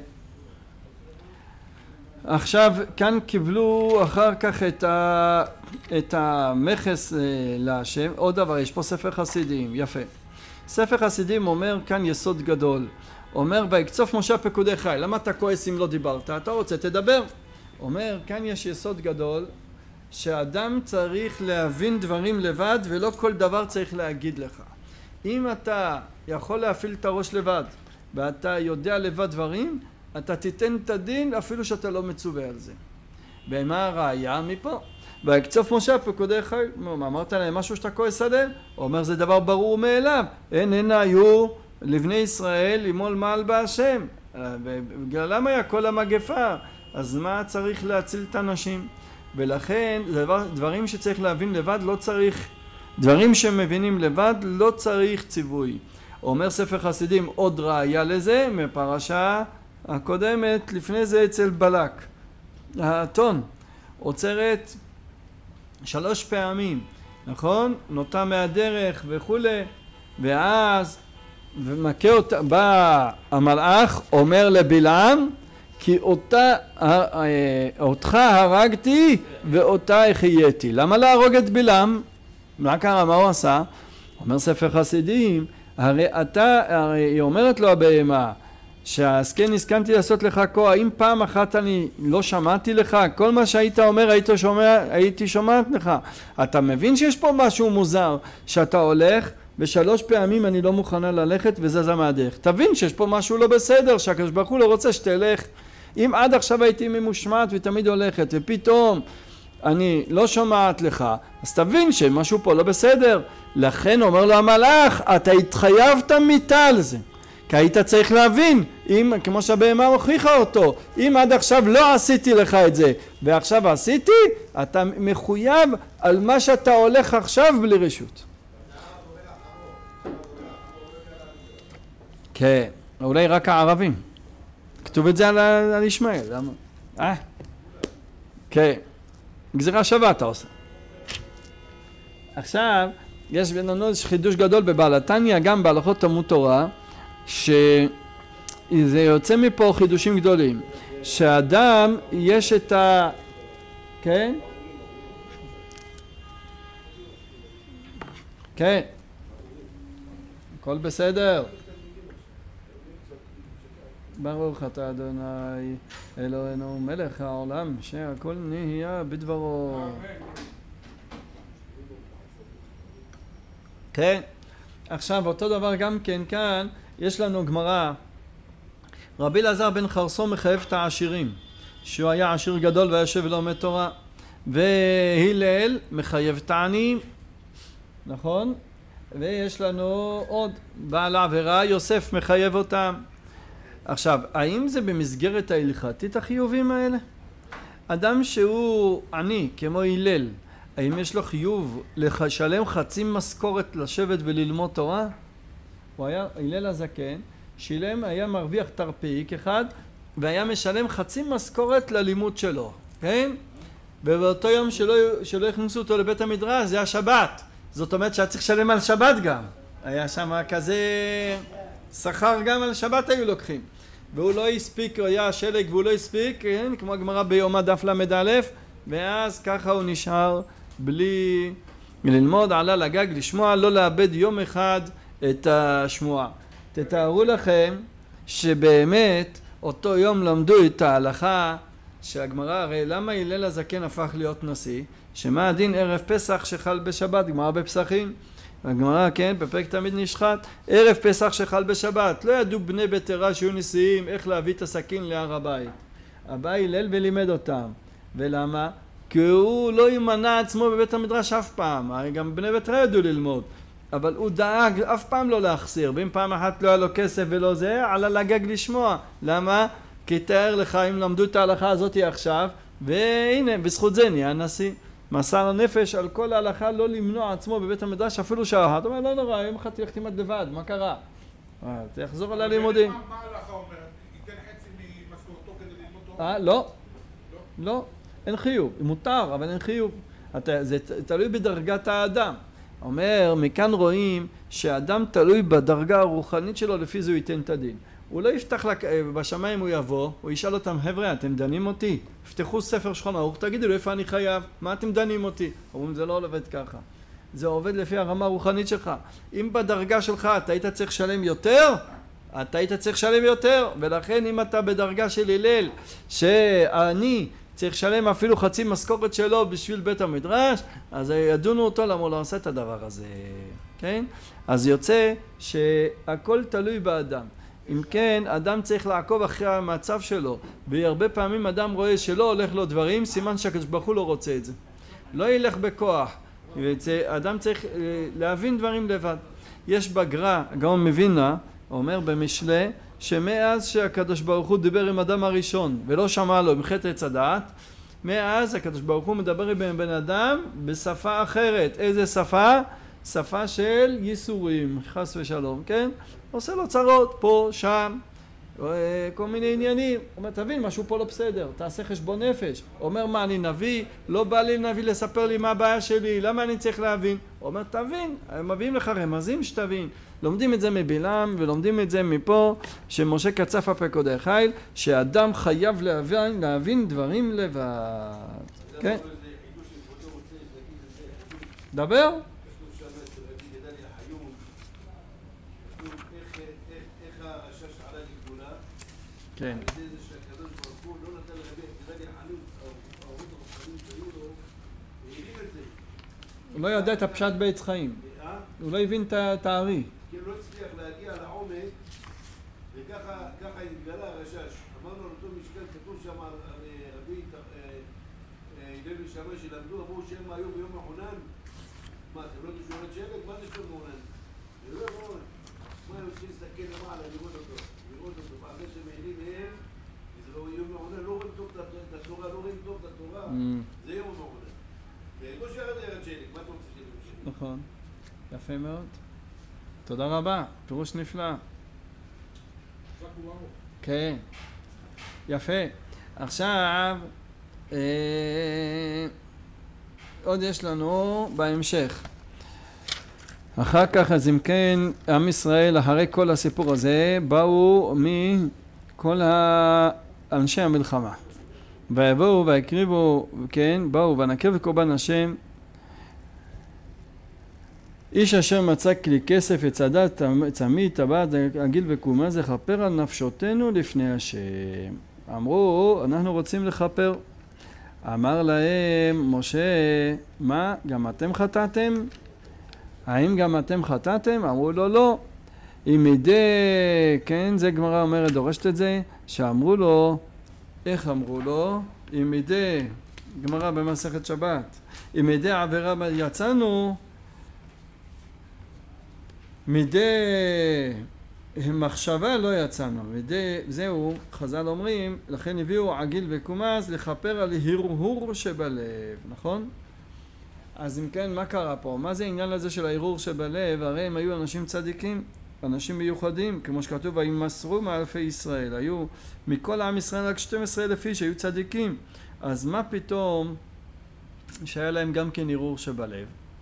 עכשיו כאן קיבלו אחר כך את המכס להשם. עוד דבר, יש פה ספר חסידים, יפה. ספר חסידים אומר כאן יסוד גדול. אומר ויקצוף משה פקודי חיל. למה אתה כועס אם לא דיברת? אתה רוצה תדבר. אומר כאן יש יסוד גדול שאדם צריך להבין דברים לבד ולא כל דבר צריך להגיד לך. אם אתה יכול להפעיל את הראש לבד ואתה יודע לבד דברים, אתה תיתן את הדין אפילו שאתה לא מצווה על זה. ומה הראיה מפה? ויקצוף משה פקודי חיל. אמרת להם משהו שאתה כועס עליהם? הוא אומר זה דבר ברור מאליו. אין היו לבני ישראל למול מעל בהשם. בגללם היה כל המגפה. אז מה צריך להציל את האנשים? ולכן דברים שצריך להבין לבד לא צריך, דברים שמבינים לבד לא צריך ציווי. אומר ספר חסידים עוד ראיה לזה מפרשה הקודמת לפני זה אצל בלק. האתון עוצרת 3 פעמים, נכון? נוטה מהדרך וכולי, ואז ומכה אותה, בא המלאך אומר לבלעם כי אותך הרגתי ואותה החייתי. למה להרוג את בלעם? מה קרה? מה הוא עשה? אומר ספר חסידים, הרי היא אומרת לו הבהמה שהזקן הסכמתי לעשות לך כה, האם פעם אחת אני לא שמעתי לך? כל מה שהיית אומר הייתי שומעת לך. אתה מבין שיש פה משהו מוזר שאתה הולך ו3 פעמים אני לא מוכנה ללכת וזזה מהדרך. תבין שיש פה משהו לא בסדר, שהקדוש ברוך הוא לא רוצה שתלך. אם עד עכשיו הייתי ממושמעת ותמיד הולכת ופתאום אני לא שומעת לך, אז תבין שמשהו פה לא בסדר. לכן אומר לו המלאך, אתה התחייבת מיתה על זה, כי היית צריך להבין, אם, כמו שהבהמה הוכיחה אותו, אם עד עכשיו לא עשיתי לך את זה ועכשיו עשיתי, אתה מחויב על מה שאתה הולך עכשיו בלי רשות. כן, אולי רק הערבים. כתוב את זה על ישמעאל, למה? כן, גזירה שווה אתה עושה. עכשיו, יש בינינו חידוש גדול בבעל התניא, גם בהלכות תלמוד תורה, שזה יוצא מפה חידושים גדולים. שאדם יש את ה... כן? כן. הכל בסדר. ברוך אתה אדוני אלוהינו מלך העולם שהכל נהיה בדברו. כן, עכשיו אותו דבר גם כן כאן יש לנו גמרא. רבי אלעזר בן חרסון מחייב את העשירים, שהוא היה עשיר גדול ויושב ולומד תורה, והלל מחייב את העניים, נכון? ויש לנו עוד בעל העבירה יוסף מחייב אותם. עכשיו, האם זה במסגרת ההלכתית החיובים האלה? אדם שהוא עני כמו הלל, האם יש לו חיוב לשלם חצי משכורת לשבת וללמוד תורה? הוא היה, הלל הזקן, שילם, היה מרוויח תרפיק אחד והיה משלם חצי משכורת ללימוד שלו, כן? ובאותו יום שלא הכניסו אותו לבית המדרש זה היה שבת, זאת אומרת שהיה צריך לשלם על שבת גם, היה שם כזה שכר גם על שבת היו לוקחים. והוא לא הספיק, היה שלג והוא לא הספיק, כן? כמו הגמרא ביומא דף ל"א, ואז ככה הוא נשאר בלי ללמוד, עלה לגג לשמוע, לא לאבד יום אחד את השמועה. תתארו לכם שבאמת אותו יום למדו את ההלכה שהגמרא, הרי למה הלל הזקן הפך להיות נשיא? שמה הדין ערב פסח שחל בשבת? גמרא בפסחים. הגמרא, כן, בפרק תמיד נשחט, ערב פסח שחל בשבת. לא ידעו בני בית תורה שיהיו נשיאים איך להביא את הסכין להר הבית. הבא הלל ולימד אותם. ולמה? כי הוא לא ימנע עצמו בבית המדרש אף פעם. הרי גם בני בית תורה ידעו ללמוד. אבל הוא דאג אף פעם לא להחסיר. ואם פעם אחת לא היה לו כסף ולא זה, עלה לגג לשמוע. למה? כי תאר לך אם למדו את ההלכה הזאת עכשיו, והנה, בזכות זה נהיה נשיא. מסר הנפש על כל ההלכה לא למנוע עצמו בבית המדרש אפילו שעה אחת. הוא אומר, לא נורא, יום אחד תלך תלמד לבד, מה קרה? תחזור על הלימודים. מה ההלכה אומרת? ייתן חצי ממשכורתו כדי ללמוד תורה? לא. לא. אין חיוב. מותר, אבל אין חיוב. זה תלוי בדרגת האדם. אומר, מכאן רואים שאדם תלוי בדרגה הרוחנית שלו, לפי זה הוא ייתן את הדין. הוא לא יפתח בשמיים, הוא יבוא, הוא ישאל אותם, חבר'ה, אתם דנים אותי? פתחו ספר שולחן ערוך, תגידו לי איפה אני חייב, מה אתם דנים אותי? אומרים, זה לא עובד ככה. זה עובד לפי הרמה הרוחנית שלך. אם בדרגה שלך אתה היית צריך לשלם יותר, אתה היית צריך לשלם יותר, ולכן אם אתה בדרגה של הלל, שאני צריך לשלם אפילו חצי משכורת שלו בשביל בית המדרש, אז ידונו אותו למה הוא לא עושה את הדבר הזה, כן? אז יוצא שהכל תלוי באדם. אם כן, אדם צריך לעקוב אחרי המצב שלו, והרבה פעמים אדם רואה שלא הולך לו דברים, סימן שהקדוש ברוך הוא לא רוצה את זה. לא ילך בכוח. אדם צריך להבין דברים לבד. יש בגר"א, הגאון מווילנה, אומר במשלי, שמאז שהקדוש ברוך הוא דיבר עם אדם הראשון, ולא שמע לו עם חטא עץ הדעת, מאז הקדוש ברוך הוא מדבר עם בן אדם בשפה אחרת. איזה שפה? שפה של ייסורים, חס ושלום, כן? עושה לו צרות, פה, שם, כל מיני עניינים. הוא אומר, תבין, משהו פה לא בסדר, תעשה חשבון נפש. הוא אומר, מה, אני נביא? לא בא לי נביא לספר לי מה הבעיה שלי, למה אני צריך להבין? הוא אומר, תבין, הם מביאים לך רמזים שתבין. לומדים את זה מבלעם ולומדים את זה מפה, שמשה קצף הפקודי חיל, שאדם חייב להבין דברים לבד. כן? דבר? כן. הוא לא יודע את הפשט בעץ חיים. הוא לא הבין את הארי. כי הוא לא הצליח להגיע לעומק, וככה התגלה הרשש. אמרנו על אותו משקל, כתוב שם על רבי הלל ושמאי שלמדו, אמרו שהם היו ביום החונן. מה, אתם לא יודעים שורת שלג? מה זה שום מעונן? זה לא יכול. מה, הם צריכים להסתכל למעלה, לראות אותו. אחרי שמעילים מהם, זה לא יום מעונן, לא רואים טוב את התורה, לא רואים טוב את התורה. זה יום מעונן. לא שירד ירד שלג, מה אתה רוצה שלג? נכון. יפה מאוד. תודה רבה, פירוש נפלא. כן, יפה. עכשיו, עוד יש לנו בהמשך. אחר כך, אז אם כן, עם ישראל, אחרי כל הסיפור הזה, באו מכל אנשי המלחמה. ויבואו ויקריבו, כן, באו ונקריב קורבן השם, איש אשר מצא כלי כסף יצדה צמית טבעת עגיל וקומז לכפר על נפשותנו לפני השם. אמרו, אנחנו רוצים לכפר. אמר להם משה, מה, גם אתם חטאתם? האם גם אתם חטאתם? אמרו לו, לא. אם ידי, כן, זה גמרא אומרת, דורשת את זה, שאמרו לו, איך אמרו לו? אם ידי, גמרא במסכת שבת, אם ידי עבירה יצאנו, מדי מחשבה לא יצאנו, מדי זהו, חז"ל אומרים, לכן הביאו עגיל וקומז לכפר על הרהור שבלב, נכון? אז אם כן, מה קרה פה? מה זה העניין הזה של ההרהור שבלב? הרי הם היו אנשים צדיקים, אנשים מיוחדים, כמו שכתוב, וימסרו מאלפי ישראל, היו מכל העם ישראל רק 12,000 איש היו צדיקים, אז מה פתאום שהיה להם גם כן הרהור שבלב?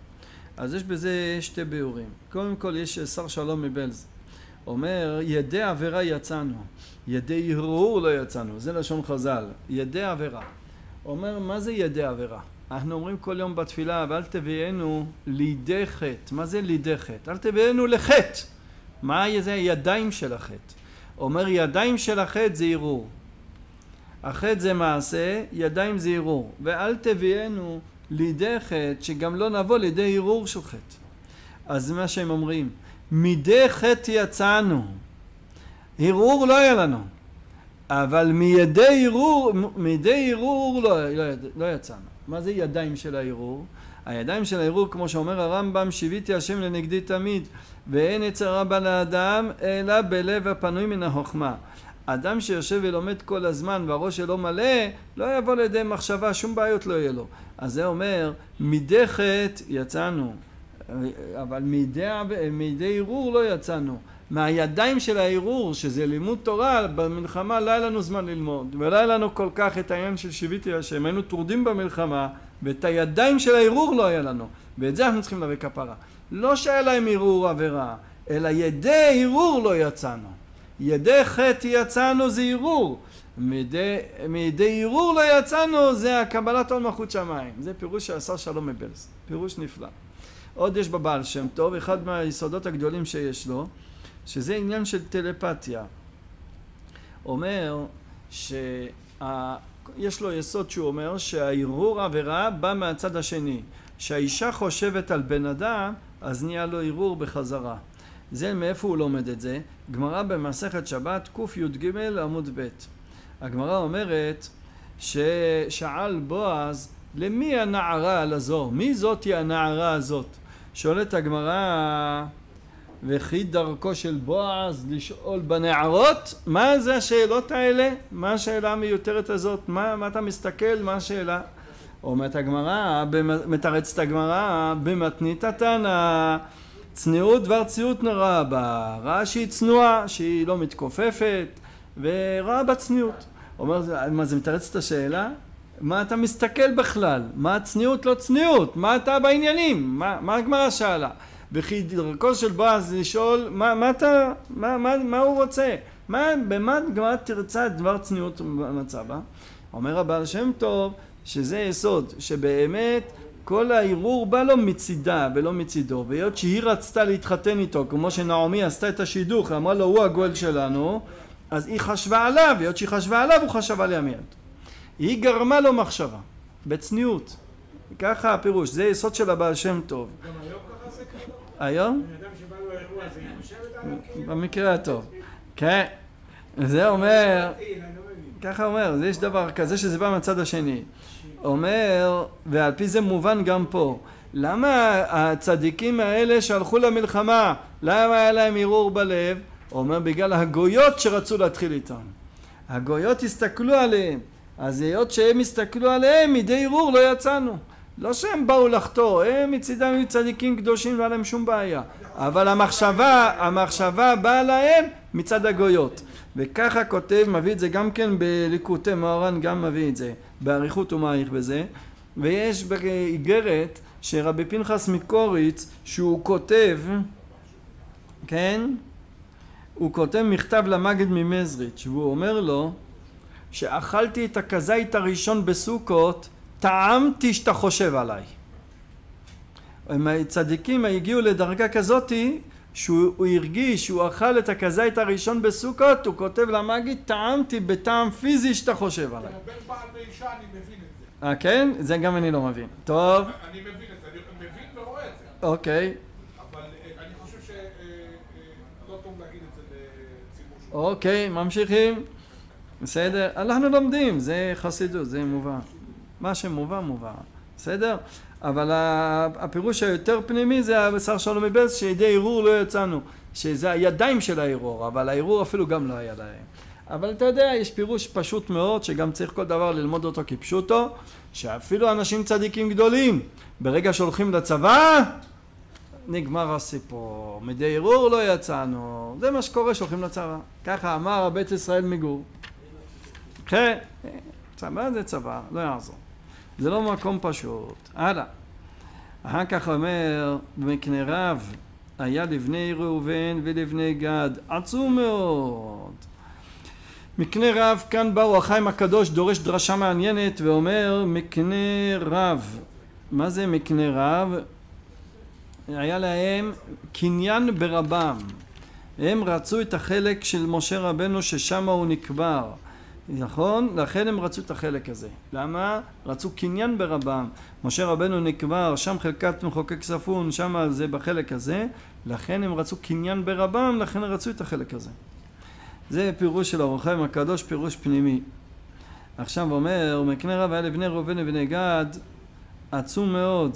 אז יש בזה שתי ביאורים. קודם כל יש שר שלום מבלז. אומר, ידי עבירה יצאנו, ידי הרהור לא יצאנו. זה לשון חז"ל, ידי עבירה. אומר, מה זה ידי עבירה? אנחנו אומרים כל יום בתפילה, ואל תביאנו לידי חטא. מה זה לידי חטא? אל תביאנו לחטא. מה זה הידיים של החטא? אומר, ידיים של החטא זה הרהור. החטא זה מעשה, ידיים זה הרהור. ואל תביאנו לידי חטא, שגם לא נבוא לידי הרהור של חטא. אז מה שהם אומרים, מידי חטא יצאנו. הרהור לא היה לנו. אבל מידי הרהור לא יצאנו. מה זה ידיים של ההרהור? הידיים של ההרהור, כמו שאומר הרמב"ם, שיוויתי השם לנגדי תמיד, ואין יצר רע לאדם, אלא בלב הפנוי מן החוכמה. אדם שיושב ולומד כל הזמן והראש שלו מלא, לא יבוא לידי מחשבה, שום בעיות לא יהיה לו. אז זה אומר, מידי חטא יצאנו, אבל מידי הרהור לא יצאנו. מהידיים של ההרהור, שזה לימוד תורה, במלחמה לא היה לנו זמן ללמוד, ולא היה לנו כל כך את העניין של שיוויתי השם, היינו טרודים במלחמה, ואת הידיים של ההרהור לא היה לנו, ואת זה אנחנו צריכים להביא כפרה. לא שהיה להם הרהור עבירה, אלא ידי הרהור לא יצאנו. ידי חטא יצאנו זה הרהור, מידי הרהור לא יצאנו זה הקבלת עול מלכות שמיים. זה פירוש שעשה שלום מבלז, פירוש נפלא. עוד יש בבעל שם טוב, אחד מהיסודות הגדולים שיש לו, שזה עניין של טלפתיה. אומר יש לו יסוד שהוא אומר שההרהור עבירה בא מהצד השני. שהאישה חושבת על בן אדם, אז נהיה לו הרהור בחזרה. זה מאיפה הוא לומד את זה? גמרא במסכת שבת קי"ג עמוד ב'. הגמרא אומרת ששאל בועז למי הנערה על הזו? מי זאת היא הנערה הזאת? שואלת הגמרא, וכי דרכו של בועז לשאול בנערות? מה זה השאלות האלה? מה השאלה המיותרת הזאת? מה אתה מסתכל? מה השאלה? אומרת הגמרא, מתרצת הגמרא, במתנית תנא, צניעות דבר צניעות נורא בה, ראה שהיא צנועה, שהיא לא מתכופפת, וראה בצניעות. אומר, מה זה מתרץ את השאלה? מה אתה מסתכל בכלל? מה הצניעות לא צניעות? מה אתה בעניינים? מה הגמרא שאלה? וכי דרכו של בועז לשאול, מה הוא רוצה? במה גמרא תרצה דבר צניעות במצב? אומר הבעל שם טוב, שזה יסוד, שבאמת כל ההרהור בא לו מצידה ולא מצידו, והיות שהיא רצתה להתחתן איתו, כמו שנעמי עשתה את השידוך, אמרה לו הוא הגואל שלנו, אז היא חשבה עליו, והיות שהיא חשבה עליו הוא חשב עליה מיד. היא גרמה לו מחשבה, בצניעות. ככה הפירוש, זה יסוד של הבעל שם טוב. גם היום ככה זה ככה? היום? בן אדם שבא לו אירוע הזה, היא חושבת עליו כאילו? במקרה הטוב. כן. זה אומר, ככה אומר, יש דבר כזה שזה בא מהצד השני. אומר, ועל פי זה מובן גם פה, למה הצדיקים האלה שהלכו למלחמה, למה היה להם הרהור בלב? אומר, בגלל הגויות שרצו להתחיל איתם. הגויות הסתכלו עליהם, אז היות שהם הסתכלו עליהם, מדי הרהור לא יצאנו. לא שהם באו לחתור, הם מצידם היו צדיקים קדושים, לא היה להם שום בעיה. אבל המחשבה באה להם מצד הגויות. וככה כותב, מביא את זה גם כן בליקוטי מוהר"ן, גם מביא את זה, באריכות ומעריך בזה. ויש באיגרת שרבי פנחס מקוריץ, שהוא כותב, כן? הוא כותב מכתב למגד ממזריץ', והוא אומר לו, שאכלתי את הכזית הראשון בסוכות, טעמתי שאתה חושב עליי. הצדיקים הגיעו לדרגה כזאתי, שהוא הרגיש, שהוא אכל את הכזית הראשון בסוכות, הוא כותב למגיד, טעמתי בטעם פיזי שאתה חושב עליי. בין בעל ואישה אני מבין את זה. כן? זה גם אני לא מבין. טוב. אני מבין את זה, אני מבין ורואה את זה. אוקיי. אבל אני חושב שלא טוב להגיד את זה לציבור. אוקיי, ממשיכים. בסדר? אנחנו לומדים, זה חסידות, זה מובן. מה שמובן, מובן. בסדר? אבל הפירוש היותר פנימי זה השר שלום מבלז, שידי הרהור לא יצאנו, שזה הידיים של ההרהור, אבל ההרהור אפילו גם לא היה להם. אבל אתה יודע, יש פירוש פשוט מאוד, שגם צריך כל דבר ללמוד אותו כפשוטו, שאפילו אנשים צדיקים גדולים, ברגע שהולכים לצבא, נגמר הסיפור, מדי הרהור לא יצאנו, זה מה שקורה שהולכים לצבא. ככה אמר הבית ישראל מגור. כן, צבא זה צבא, לא יעזור. זה לא מקום פשוט. הלאה. אחר כך אומר, במקנה רב היה לבני ראובן ולבני גד עצום מאוד. מקנה רב, כאן באו החיים הקדוש דורש דרשה מעניינת ואומר מקנה רב. מה זה מקנה רב? היה להם קניין ברבם. הם רצו את החלק של משה רבנו ששם הוא נקבר. נכון? לכן הם רצו את החלק הזה. למה? רצו קניין ברבם. משה רבנו נקבר, שם חלקת מחוקק ספון, שם זה בחלק הזה. לכן הם רצו קניין ברבם, לכן הם רצו את החלק הזה. זה פירוש של אור החיים הקדוש, פירוש פנימי. עכשיו אומר, מקנה רב היה לבני ראובן ובני גד עצום מאוד.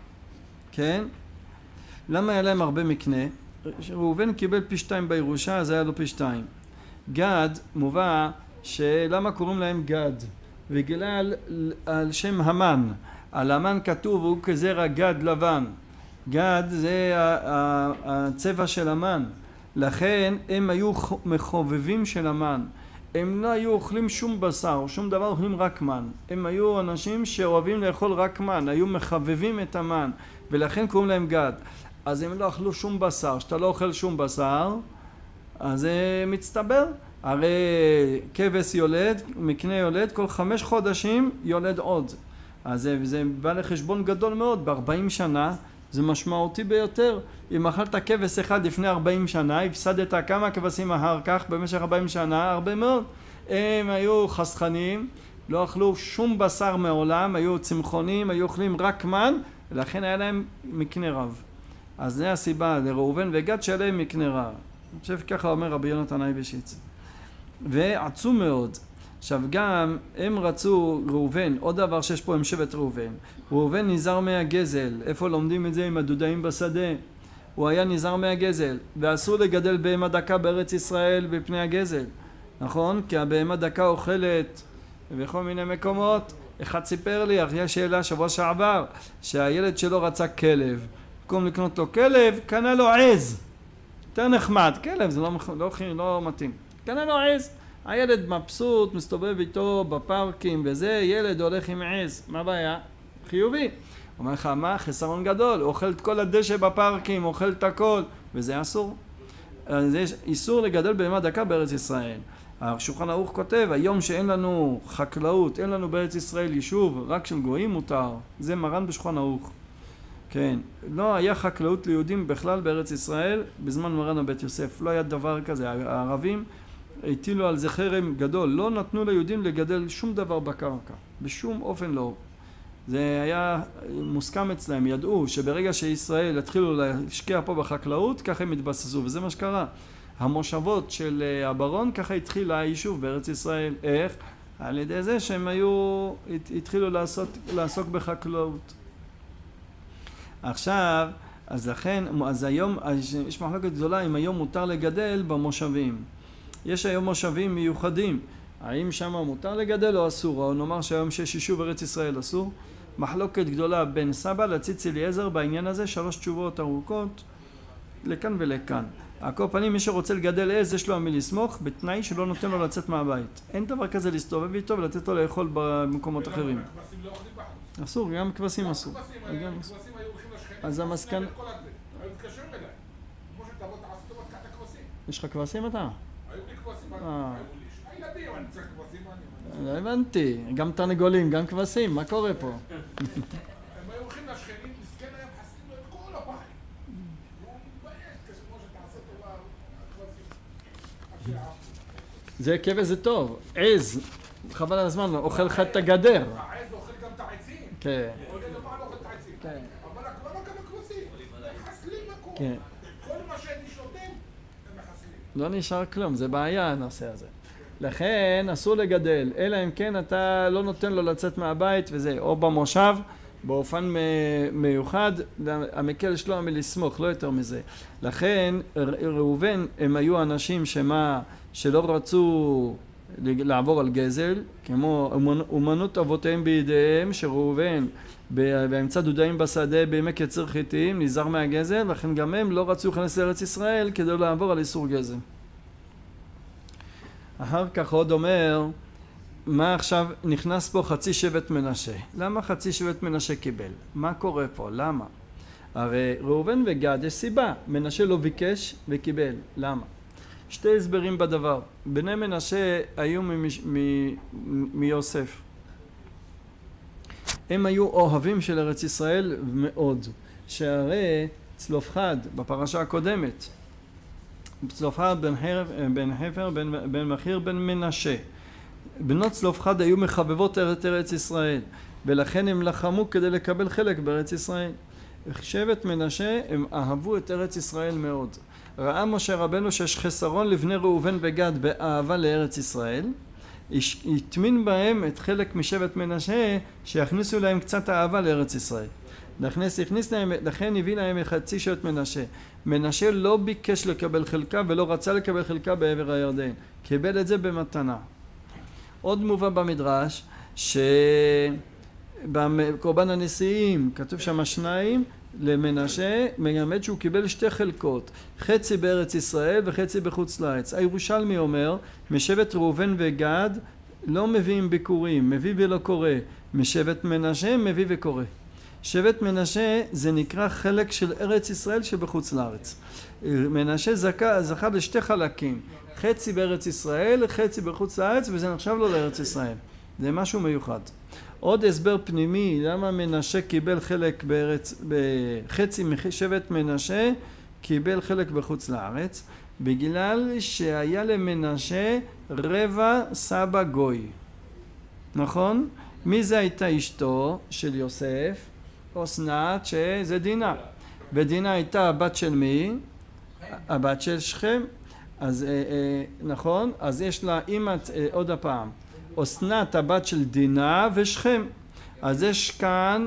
כן? למה היה להם הרבה מקנה? ראובן קיבל פי 2 בירושה, אז היה לו פי 2. גד מובא שלמה קוראים להם גד? בגלל על שם המן. על המן כתוב הוא כזרע גד לבן. גד זה הצבע של המן. לכן הם היו מחובבים של המן. הם לא היו אוכלים שום בשר, שום דבר, אוכלים רק מן. הם היו אנשים שאוהבים לאכול רק מן, היו מחבבים את המן, ולכן קוראים להם גד. אז הם לא אכלו שום בשר. כשאתה לא אוכל שום בשר, אז זה מצטבר. הרי כבש יולד, מקנה יולד, כל 5 חודשים יולד עוד. אז זה בא לחשבון גדול מאוד, ב-40 שנה זה משמעותי ביותר. אם אכלת כבש אחד לפני 40 שנה, הפסדת כמה כבשים אחר כך במשך 40 שנה, הרבה מאוד. הם היו חסכנים, לא אכלו שום בשר מעולם, היו צמחונים, היו אוכלים רק מן, ולכן היה להם מקנה רב. אז זה הסיבה, לראובן וגד שהיה להם מקנה רב. אני חושב ככה אומר רבי יונתן אייבשיץ. ועצום מאוד. עכשיו גם הם רצו ראובן, עוד דבר שיש פה עם שבט ראובן. ראובן נזהר מהגזל. איפה לומדים את זה עם הדודאים בשדה? הוא היה נזהר מהגזל. ואסור לגדל בהמה דקה בארץ ישראל בפני הגזל. נכון? כי הבהמה דקה אוכלת בכל מיני מקומות. אחד סיפר לי, אחרי שאלה שבוע שעבר, שהילד שלו רצה כלב. במקום לקנות לו כלב, קנה לו עז. יותר נחמד. כלב זה לא מתאים. קנה לו עז. הילד מבסוט, מסתובב איתו בפארקים וזה, ילד הולך עם עז. מה הבעיה? חיובי. אומר לך, מה? חסרון גדול. אוכל את כל הדשא בפארקים, אוכל את הכל. וזה אסור. אז יש איסור לגדל בהמה דקה בארץ ישראל. השולחן ערוך כותב, היום שאין לנו חקלאות, אין לנו בארץ ישראל יישוב, רק של גויים מותר. זה מרן בשולחן ערוך. כן. לא היה חקלאות ליהודים בכלל בארץ ישראל, בזמן מרן הבית יוסף. לא היה דבר כזה. הערבים הטילו על זה חרם גדול, לא נתנו ליהודים לגדל שום דבר בקרקע, בשום אופן לא. זה היה מוסכם אצלם, ידעו שברגע שישראל התחילו להשקיע פה בחקלאות, ככה הם התבססו, וזה מה שקרה. המושבות של הברון, ככה התחיל היישוב בארץ ישראל. איך? על ידי זה שהם התחילו לעסוק בחקלאות. עכשיו, אז לכן, אז היום, יש מחלוקת גדולה אם היום מותר לגדל במושבים. יש היום מושבים מיוחדים. האם שם מותר לגדל או אסור? או נאמר שהיום שיש יישוב ארץ ישראל אסור? מחלוקת גדולה בין סבא לציץ אליעזר בעניין הזה, 3 תשובות ארוכות, לכאן ולכאן. על כל פנים, מי שרוצה לגדל עז, יש לו מי לסמוך, בתנאי שלא נותן לו לצאת מהבית. אין דבר כזה להסתובב איתו ולתת לו לאכול במקומות אחרים. אסור, גם כבשים אסור. אז המסקנה... יש לך כבשים אתה? לא הבנתי, גם תרנגולים, גם כבשים, מה קורה פה? הם היו הולכים לשכנים, מסכן היה מחסלים לו את כל הפחים. והוא מתבייש כמו שתעשה טובה הכבשים. זה כבש זה טוב, עז, חבל על הזמן, אוכל לך את הגדר. העז אוכל גם את העצים. כן. עולה למעלה אוכל את העצים. כן. אבל כבר לא כמה כבשים, מחסלים הכל. כן. כל מה שנשלוטים, הם מחסלים. לא נשאר כלום, זה בעיה הנושא הזה. לכן אסור לגדל, אלא אם כן אתה לא נותן לו לצאת מהבית וזה, או במושב, באופן מיוחד, המקל שלו מלסמוך, לא יותר מזה. לכן ראובן הם היו אנשים שלא רצו לעבור על גזל, כמו אומנות אבותיהם בידיהם, שראובן באמצע דודאים בשדה בימי קציר חיטים, נזהר מהגזל, לכן גם הם לא רצו להיכנס לארץ ישראל כדי לעבור על איסור גזל. אחר כך עוד אומר, מה עכשיו נכנס פה חצי שבט מנשה? למה חצי שבט מנשה קיבל? מה קורה פה? למה? הרי ראובן וגד יש סיבה, מנשה לא ביקש וקיבל. למה? שתי הסברים בדבר. בני מנשה היו מיוסף. הם היו אוהבים של ארץ ישראל מאוד. שהרי צלופחד בפרשה הקודמת, צלופחד בן חפר בן מכיר בן מנשה, בנות צלופחד היו מחבבות את ארץ ישראל, ולכן הם לחמו כדי לקבל חלק בארץ ישראל. שבט מנשה הם אהבו את ארץ ישראל מאוד. ראה משה רבנו שיש חסרון לבני ראובן וגד באהבה לארץ ישראל, התמין בהם את חלק משבט מנשה שיכניסו להם קצת אהבה לארץ ישראל. לכן הביא להם חצי שבט מנשה. מנשה לא ביקש לקבל חלקה ולא רצה לקבל חלקה בעבר הירדן, קיבל את זה במתנה. עוד מובא במדרש שבקורבן הנשיאים כתוב שם 2 למנשה, מלמד שהוא קיבל 2 חלקות, חצי בארץ ישראל וחצי בחוץ לארץ. הירושלמי אומר משבט ראובן וגד לא מביאים ביקורים, מביא ולא קורא. משבט מנשה מביא וקורא. שבט מנשה זה נקרא חלק של ארץ ישראל שבחוץ לארץ. מנשה זכה ל2 חלקים, חצי בארץ ישראל, חצי בחוץ לארץ, וזה נחשב לו לארץ ישראל. זה משהו מיוחד. עוד הסבר פנימי, למה מנשה קיבל חלק בחצי משבט מנשה קיבל חלק בחוץ לארץ, בגלל שהיה למנשה רבע סבא גוי. נכון? מי זה הייתה אשתו של יוסף? אסנת, שזה דינה. ודינה הייתה הבת של מי? הבת של שכם. אז נכון? אז יש לה אמא, עוד הפעם, אסנת הבת של דינה ושכם. אז יש כאן,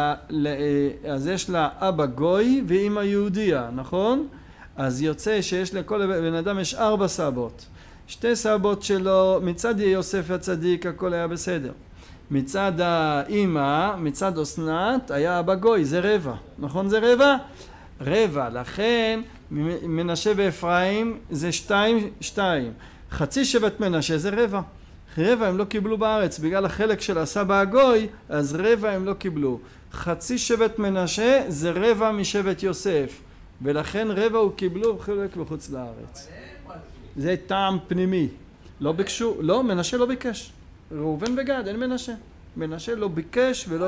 אז יש לה אבא גוי ואמא יהודיה, נכון? אז יוצא שיש לכל בן אדם יש 4 סבות. 2 סבות שלו, מצד יוסף הצדיק הכל היה בסדר. מצד האמא, מצד אסנת, היה אבא גוי, זה רבע. נכון זה רבע? רבע. לכן מנשה ואפרים זה 2. חצי שבט מנשה זה רבע. רבע הם לא קיבלו בארץ, בגלל החלק של הסבא הגוי, אז רבע הם לא קיבלו. חצי שבט מנשה זה רבע משבט יוסף, ולכן רבע הוא קיבלו חלק בחוץ לארץ. זה טעם פנימי. לא ביקשו, לא, מנשה לא ביקש. ראובן וגד, אין מנשה. מנשה לא ביקש ולא...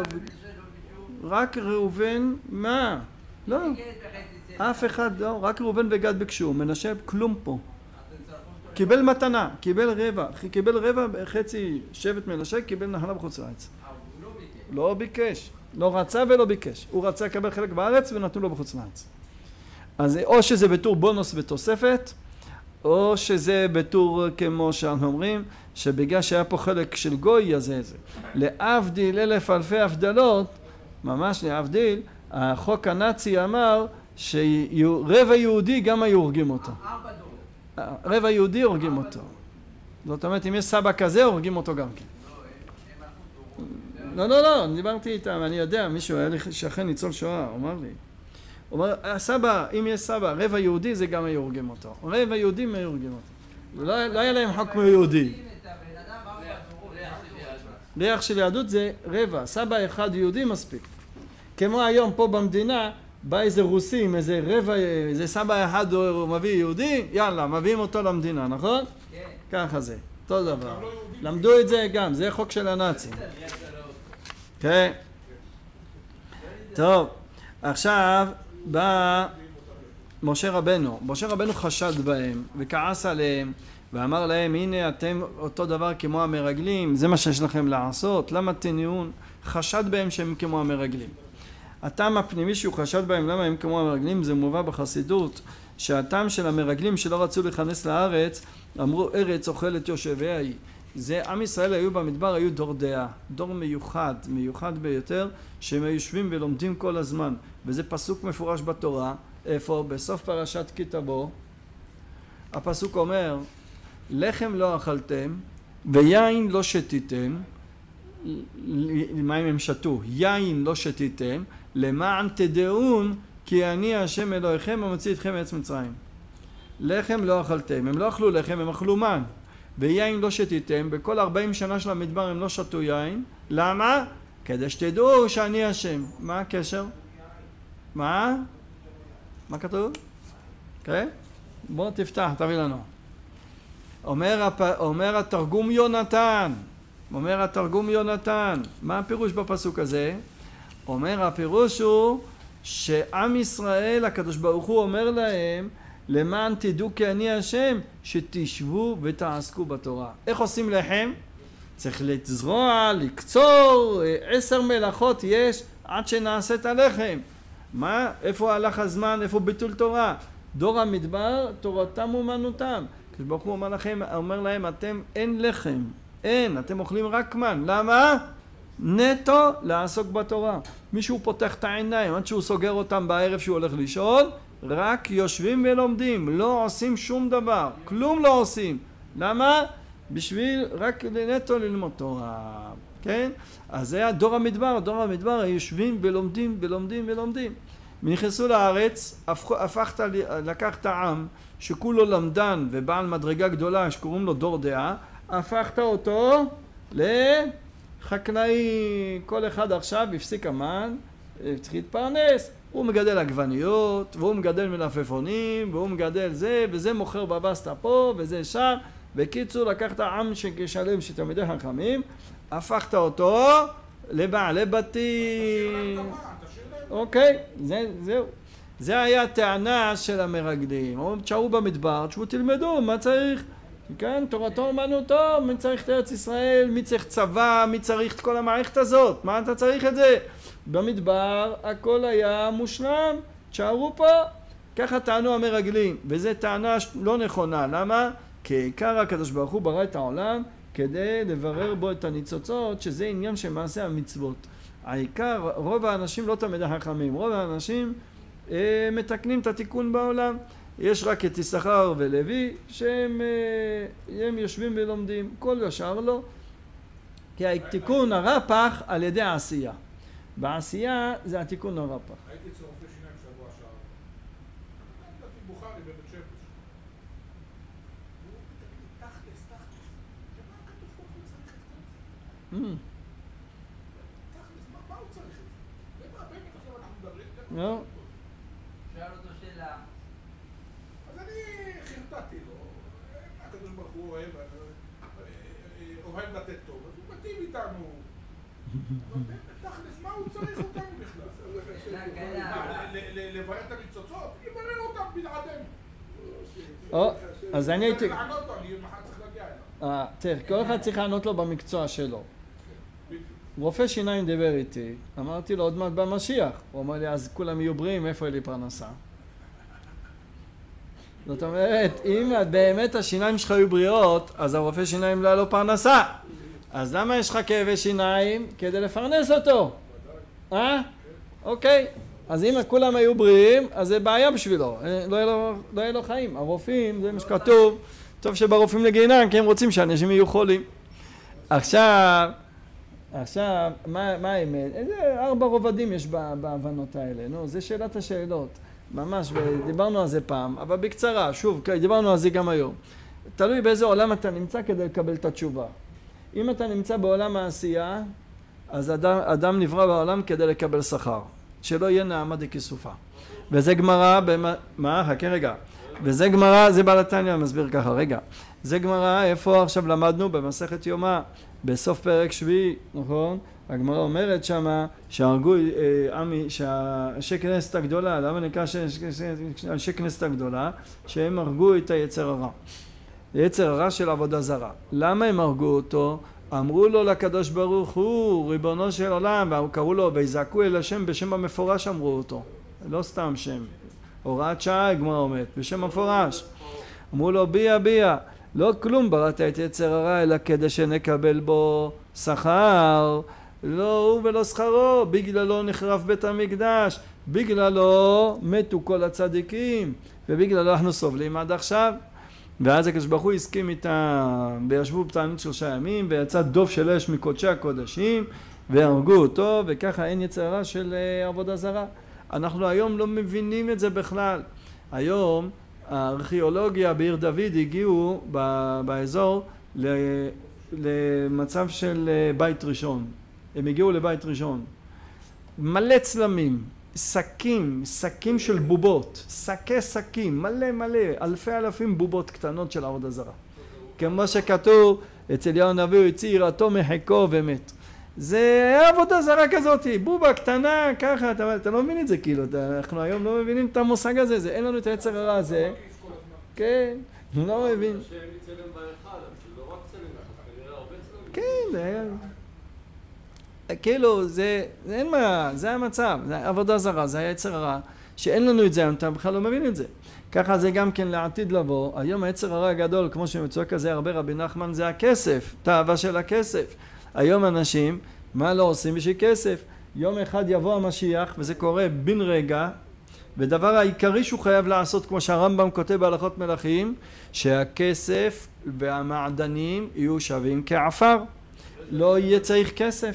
רק ראובן, מה? לא. אף אחד לא, רק ראובן וגד ביקשו. מנשה כלום פה. קיבל מתנה, קיבל רבע, חצי שבט מנשה, קיבל נחלה בחוץ לארץ. לא ביקש. לא רצה ולא ביקש. הוא רצה לקבל חלק בארץ ונתנו לו בחוץ לארץ. אז או שזה בתור בונוס ותוספת, או שזה בתור כמו שאנחנו אומרים, שבגלל שהיה פה חלק של גוי, אז זה. להבדיל 1000 אלפי הבדלות, ממש להבדיל, החוק הנאצי אמר שרבע יהודי גם היו הורגים אותו. רבע יהודי הורגים אותו. זאת אומרת, אם יש סבא כזה, הורגים אותו גם כן. לא, דיברתי איתם, אני יודע, מישהו היה לי שכן ניצול שואה, הוא אמר לי. הוא אומר, סבא, אם יש סבא, רבע יהודי זה גם היו הורגים אותו. רבע יהודי היו הורגים אותו. לא היה להם חוק מיהודי. ריח של יהדות זה רבע, סבא אחד יהודי מספיק. כמו היום פה במדינה, בא איזה רוסים, איזה רבע, איזה סבא אחד הוא מביא יהודי, יאללה, מביאים אותו למדינה, נכון? כן. ככה זה, אותו דבר. למדו את זה גם, זה חוק של הנאצים. כן. טוב, עכשיו בא משה רבנו. משה רבנו חשד בהם וכעס עליהם ואמר להם, הנה אתם אותו דבר כמו המרגלים, זה מה שיש לכם לעשות, למה תניעון? חשד בהם שהם כמו המרגלים. הטעם הפנימי שהוא חשד בהם למה הם כמו המרגלים, זה מובא בחסידות, שהטעם של המרגלים שלא רצו להיכנס לארץ, אמרו ארץ אוכלת יושביה היא. זה עם ישראל היו במדבר, היו דור דעה, דור מיוחד ביותר, שהם יושבים ולומדים כל הזמן. וזה פסוק מפורש בתורה, איפה? בסוף פרשת כי תבוא, הפסוק אומר, לחם לא אכלתם ויין לא שתיתם, מים הם שתו, יין לא שתיתם, למען תדעון כי אני השם אלוהיכם המוציא אתכם מארץ מצרים. לחם לא אכלתם, הם לא אכלו לחם, הם אכלו מן. ויין לא שתיתם, בכל 40 שנה של המדבר הם לא שתו יין. למה? כדי שתדעו שאני השם. מה הקשר? מה? מה כתוב? כן? בוא תפתח, תביא לנו. אומר התרגום יונתן, מה הפירוש בפסוק הזה? אומר הפירוש הוא שעם ישראל, הקדוש ברוך הוא אומר להם, למען תדעו כי אני השם, שתשבו ותעסקו בתורה. איך עושים לחם? צריך לזרוע, לקצור, 10 מלאכות יש עד שנעשית הלחם. מה? איפה הלך הזמן? איפה ביטול תורה? דור המדבר, תורתם אומנותם. הקדוש ברוך הוא אומר להם, אתם אין לחם, אין, אתם אוכלים רק מן. למה? נטו לעסוק בתורה. מישהו פותח את העיניים, עד שהוא סוגר אותם בערב שהוא הולך לישון, רק יושבים ולומדים, לא עושים שום דבר, כלום לא עושים. למה? בשביל רק נטו ללמוד תורה, כן? אז זה היה דור המדבר, יושבים ולומדים. נכנסו לארץ, לקחת עם שכולו למדן ובעל מדרגה גדולה שקוראים לו דור דעה, הפכת אותו לחקלאי. כל אחד עכשיו הפסיק המן, צריך להתפרנס, הוא מגדל עגבניות, והוא מגדל מלפפונים, והוא מגדל זה, וזה מוכר בבסטה פה, וזה שם. בקיצור, לקחת עם שלם שתלמידי חכמים, הפכת אותו לבעלי בתים. אוקיי, זהו. זה היה הטענה של המרגלים. תשארו במדבר, תשבו תלמדו, מה צריך? כן, תורתו אומנותו, מי צריך את ארץ ישראל, מי צריך צבא, מי צריך את כל המערכת הזאת? מה אתה צריך את זה? במדבר הכל היה מושלם, תשארו פה. ככה טענו המרגלים, וזו טענה לא נכונה. למה? כי עיקר הקדוש ברוך הוא ברא את העולם כדי לברר בו את הניצוצות, שזה עניין של מעשה המצוות. העיקר, רוב האנשים לא תמיד החכמים, רוב האנשים מתקנים את התיקון בעולם. יש רק את יששכר ולוי שהם יושבים ולומדים, כל השאר לא. כי התיקון הרפ"ח על ידי העשייה. בעשייה זה התיקון הרפ"ח. הייתי אצל רופא שיניים שבוע שעבר. הייתי בוכרי בבית שמש. והוא תכלס. למה הקדוש ברוך הוא צריך את זה? תכלס, מה הוא צריך את זה? למה באמת עכשיו אנחנו מדברים? לא. שאל אותו שאלה. אז אני חרטטתי לו. הקדוש ברוך הוא אוהב לתת טוב, אז הוא מתאים איתנו. תכלס, מה הוא צריך אותנו בכלל? לברר את הניצוצות? לברר אותם בלעדינו. אז אני הייתי... לענות לו, אני מחר צריך להגיע אליו. תראה, כל אחד צריך לענות לו במקצוע שלו. רופא שיניים דיבר איתי, אמרתי לו עוד מעט במשיח. הוא אמר לי, אז כולם יהיו בריאים, איפה יהיה לי פרנסה? זאת אומרת, אם באמת השיניים שלך היו בריאות, אז הרופא שיניים לא היה לו פרנסה. אז למה יש לך כאבי שיניים? כדי לפרנס אותו. אוקיי. אז אם כולם היו בריאים, אז זה בעיה בשבילו. לא יהיה לו חיים. הרופאים, זה מה שכתוב. טוב שברופאים לגיהינום, כי הם רוצים שאנשים יהיו חולים. עכשיו, מה האמת? איזה 4 רובדים יש בהבנות האלה. נו, זה שאלת השאלות. ממש, דיברנו על זה פעם, אבל בקצרה, שוב, דיברנו על זה גם היום. תלוי באיזה עולם אתה נמצא כדי לקבל את התשובה. אם אתה נמצא בעולם העשייה, אז אדם נברא בעולם כדי לקבל שכר. שלא יהיה נעמה דכסופה. וזה גמרא, חכה רגע. וזה גמרא, זה בעל התניא מסביר ככה, רגע. זה גמרא, איפה עכשיו למדנו? במסכת יומא, בסוף פרק שביעי, נכון? הגמרא אומרת שמה שהרגו אנשי כנסת הגדולה, למה נקרא אנשי כנסת הגדולה? שהם הרגו את היצר הרע. היצר הרע של עבודה זרה. למה הם הרגו אותו? אמרו לו לקדוש ברוך הוא, ריבונו של עולם, וקראו לו, ויזעקו אל השם בשם המפורש אמרו אותו. לא סתם שם. הוראת שעה, הגמרא אומרת, בשם המפורש. אמרו לו, ביה, לא כלום בראת את יצר הרע, אלא כדי שנקבל בו שכר. לא הוא ולא שכרו, בגללו נחרב בית המקדש, בגללו מתו כל הצדיקים, ובגללו אנחנו סובלים עד עכשיו. ואז הקדוש ברוך הוא הסכים איתם, וישבו בתענית 3 ימים, ויצא דוב של אש מקודשי הקודשים, והרגו אותו, וככה אין יצר הרע של עבודה זרה. אנחנו היום לא מבינים את זה בכלל. היום הארכיאולוגיה בעיר דוד הגיעו באזור למצב של בית ראשון. הם הגיעו לבית ראשון. מלא צלמים, שקים של בובות, שקים, מלא, אלפים בובות קטנות של עבודה זרה. כמו שכתוב, אצל אליהו הנביא הוא הוציא יראתו מחיקו ומת. זה עבודה זרה כזאת, בובה קטנה, ככה, אתה לא מבין את זה כאילו, אנחנו היום לא מבינים את המושג הזה, אין לנו את היצר הרע הזה. כן, לא מבין. כן, כאילו, אין מה, זה המצב, זה עבודה זרה, זה היצר הרע, שאין לנו את זה, אתה בכלל לא מבין את זה. ככה זה גם כן לעתיד לבוא, היום היצר הרע הגדול, כמו שמצווק כזה הרבה רבי נחמן, זה הכסף, תאווה של הכסף. היום אנשים, מה לא עושים בשביל כסף? יום אחד יבוא המשיח, וזה קורה בן רגע, ודבר העיקרי שהוא חייב לעשות, כמו שהרמב"ם כותב בהלכות מלכים, שהכסף והמעדנים יהיו שווים כעפר. לא יהיה צריך כסף.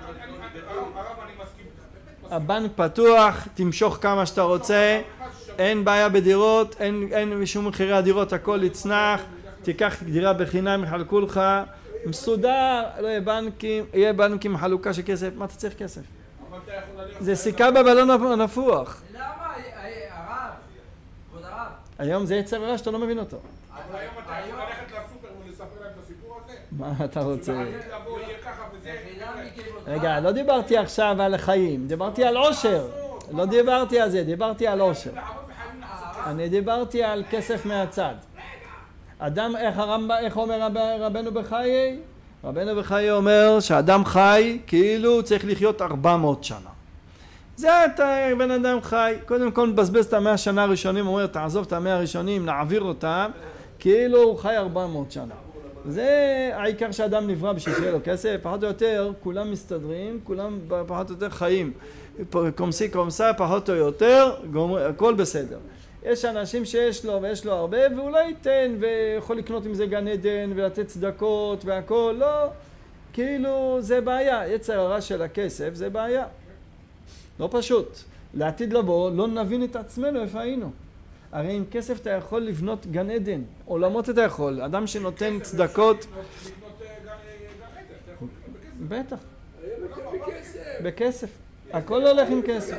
הבנק פתוח, תמשוך כמה שאתה רוצה, אין בעיה בדירות, אין שום מחירי הדירות, הכל יצנח, תיקח דירה בחינם, יחלקו לך, מסודר, לא יהיה בנקים חלוקה של כסף, מה אתה צריך כסף? זה סיכה בבלון הנפוח. למה? הרב, כבוד הרב. היום זה יצר רע שאתה לא מבין אותו. אבל היום אתה יכול ללכת לסופר ולספר להם את הסיפור הזה? מה אתה רוצה? שבעתיד לבוא יהיה ככה וזה... רגע, לא דיברתי עכשיו על החיים, דיברתי על עושר. לא דיברתי על זה, דיברתי על עושר. אני דיברתי על כסף מהצד. אדם, איך אומר רבנו בחיי? רבנו בחיי אומר שאדם חי כאילו צריך לחיות 400 שנה. זה אתה בן אדם חי, קודם כל מבזבז את 100 שנה הראשונים, אומר תעזוב את 100 הראשונים, נעביר אותם, כאילו הוא חי 400 שנה. זה העיקר שאדם נברא בשביל שיהיה לו כסף, פחות או יותר כולם מסתדרים, כולם פחות או יותר חיים. קומסה פחות או יותר, הכל בסדר. יש אנשים שיש לו ויש לו הרבה והוא לא ייתן ויכול לקנות עם זה גן עדן ולתת צדקות והכל, לא, כאילו זה בעיה, יצר הרע של הכסף זה בעיה, לא פשוט. לעתיד לבוא לא נבין את עצמנו איפה היינו. הרי עם כסף אתה יכול לבנות גן עדן, עולמות אתה יכול, אדם שנותן צדקות, בטח, בכסף, הכל הולך עם כסף.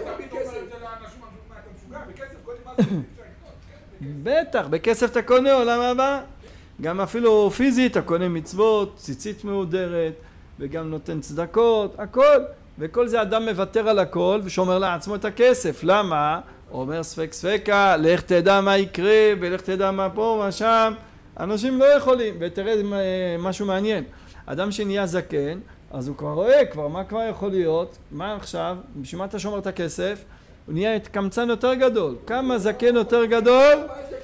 בטח, בכסף אתה קונה עולם הבא, גם אפילו פיזית אתה קונה מצוות, ציצית מהודרת וגם נותן צדקות, הכל, וכל זה אדם מוותר על הכל ושומר לעצמו את הכסף. למה? הוא אומר ספק ספקה, לך תדע מה יקרה ולך תדע מה פה מה שם, אנשים לא יכולים. ותראה משהו מעניין, אדם שנהיה זקן אז הוא כבר רואה כבר מה כבר יכול להיות, מה עכשיו, בשביל מה אתה שומר את הכסף? הוא נהיה קמצן יותר גדול. כמה זקן יותר גדול?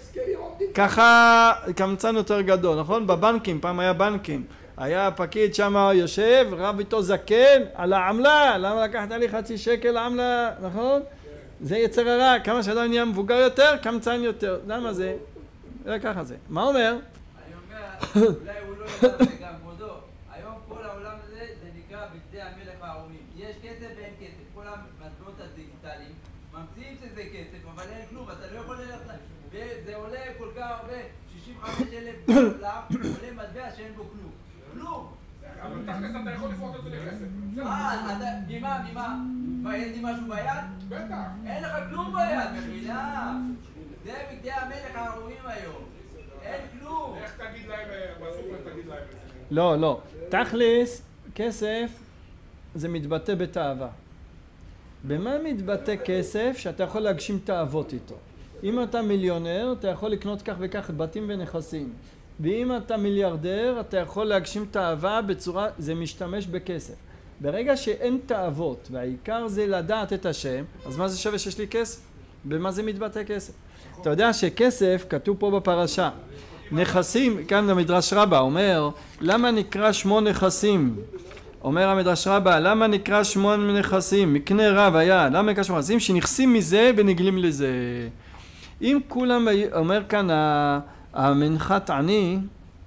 ככה קמצן יותר גדול, נכון? בבנקים, פעם היה בנקים. היה פקיד שם יושב, רב איתו זקן על העמלה. למה לקחת לי 0.5 שקל עמלה, נכון? זה יצר הרע. כמה שאדם נהיה מבוגר יותר, קמצן יותר. למה זה? זה ככה זה. מה אומר? אני אומר, אולי הוא לא יודע זה גם כבודו. היום כל העולם הזה, זה נקרא בגדי המלך הערומים. יש כסף ואין כסף. כל המטבעות הדיגיטליים ממציאים שזה כסף, אבל אין כלום, אתה לא יכול ללכת, וזה עולה כל כך הרבה, 65,000 דולר, עולה מטבע שאין בו כלום. כלום! אבל תכלס אתה יכול לפרוט את זה לכסף. ממה? מה, אין לי משהו ביד? בטח. אין לך כלום ביד, מחילה. זה בגדי המלך הערומים היום. אין כלום. איך תגיד להם, בסופר תגיד להם? לא. תכלס, כסף זה מתבטא בתאווה. במה מתבטא כסף? שאתה יכול להגשים תאוות איתו. אם אתה מיליונר, אתה יכול לקנות כך וכך בתים ונכסים. ואם אתה מיליארדר, אתה יכול להגשים תאווה בצורה, זה משתמש בכסף. ברגע שאין תאוות, והעיקר זה לדעת את השם, אז מה זה שווה שיש לי כסף? במה זה מתבטא כסף? אתה יודע שכסף, כתוב פה בפרשה, נכסים, כאן המדרש רבה אומר, למה נקרא 8 נכסים? אומר המדרש רבה, למה נקרא 8 נכסים? מקנה רב היה, למה נקרא 8 נכסים? שנכסים מזה ונגלים לזה. אם כולם, אומר כאן המנחת עני,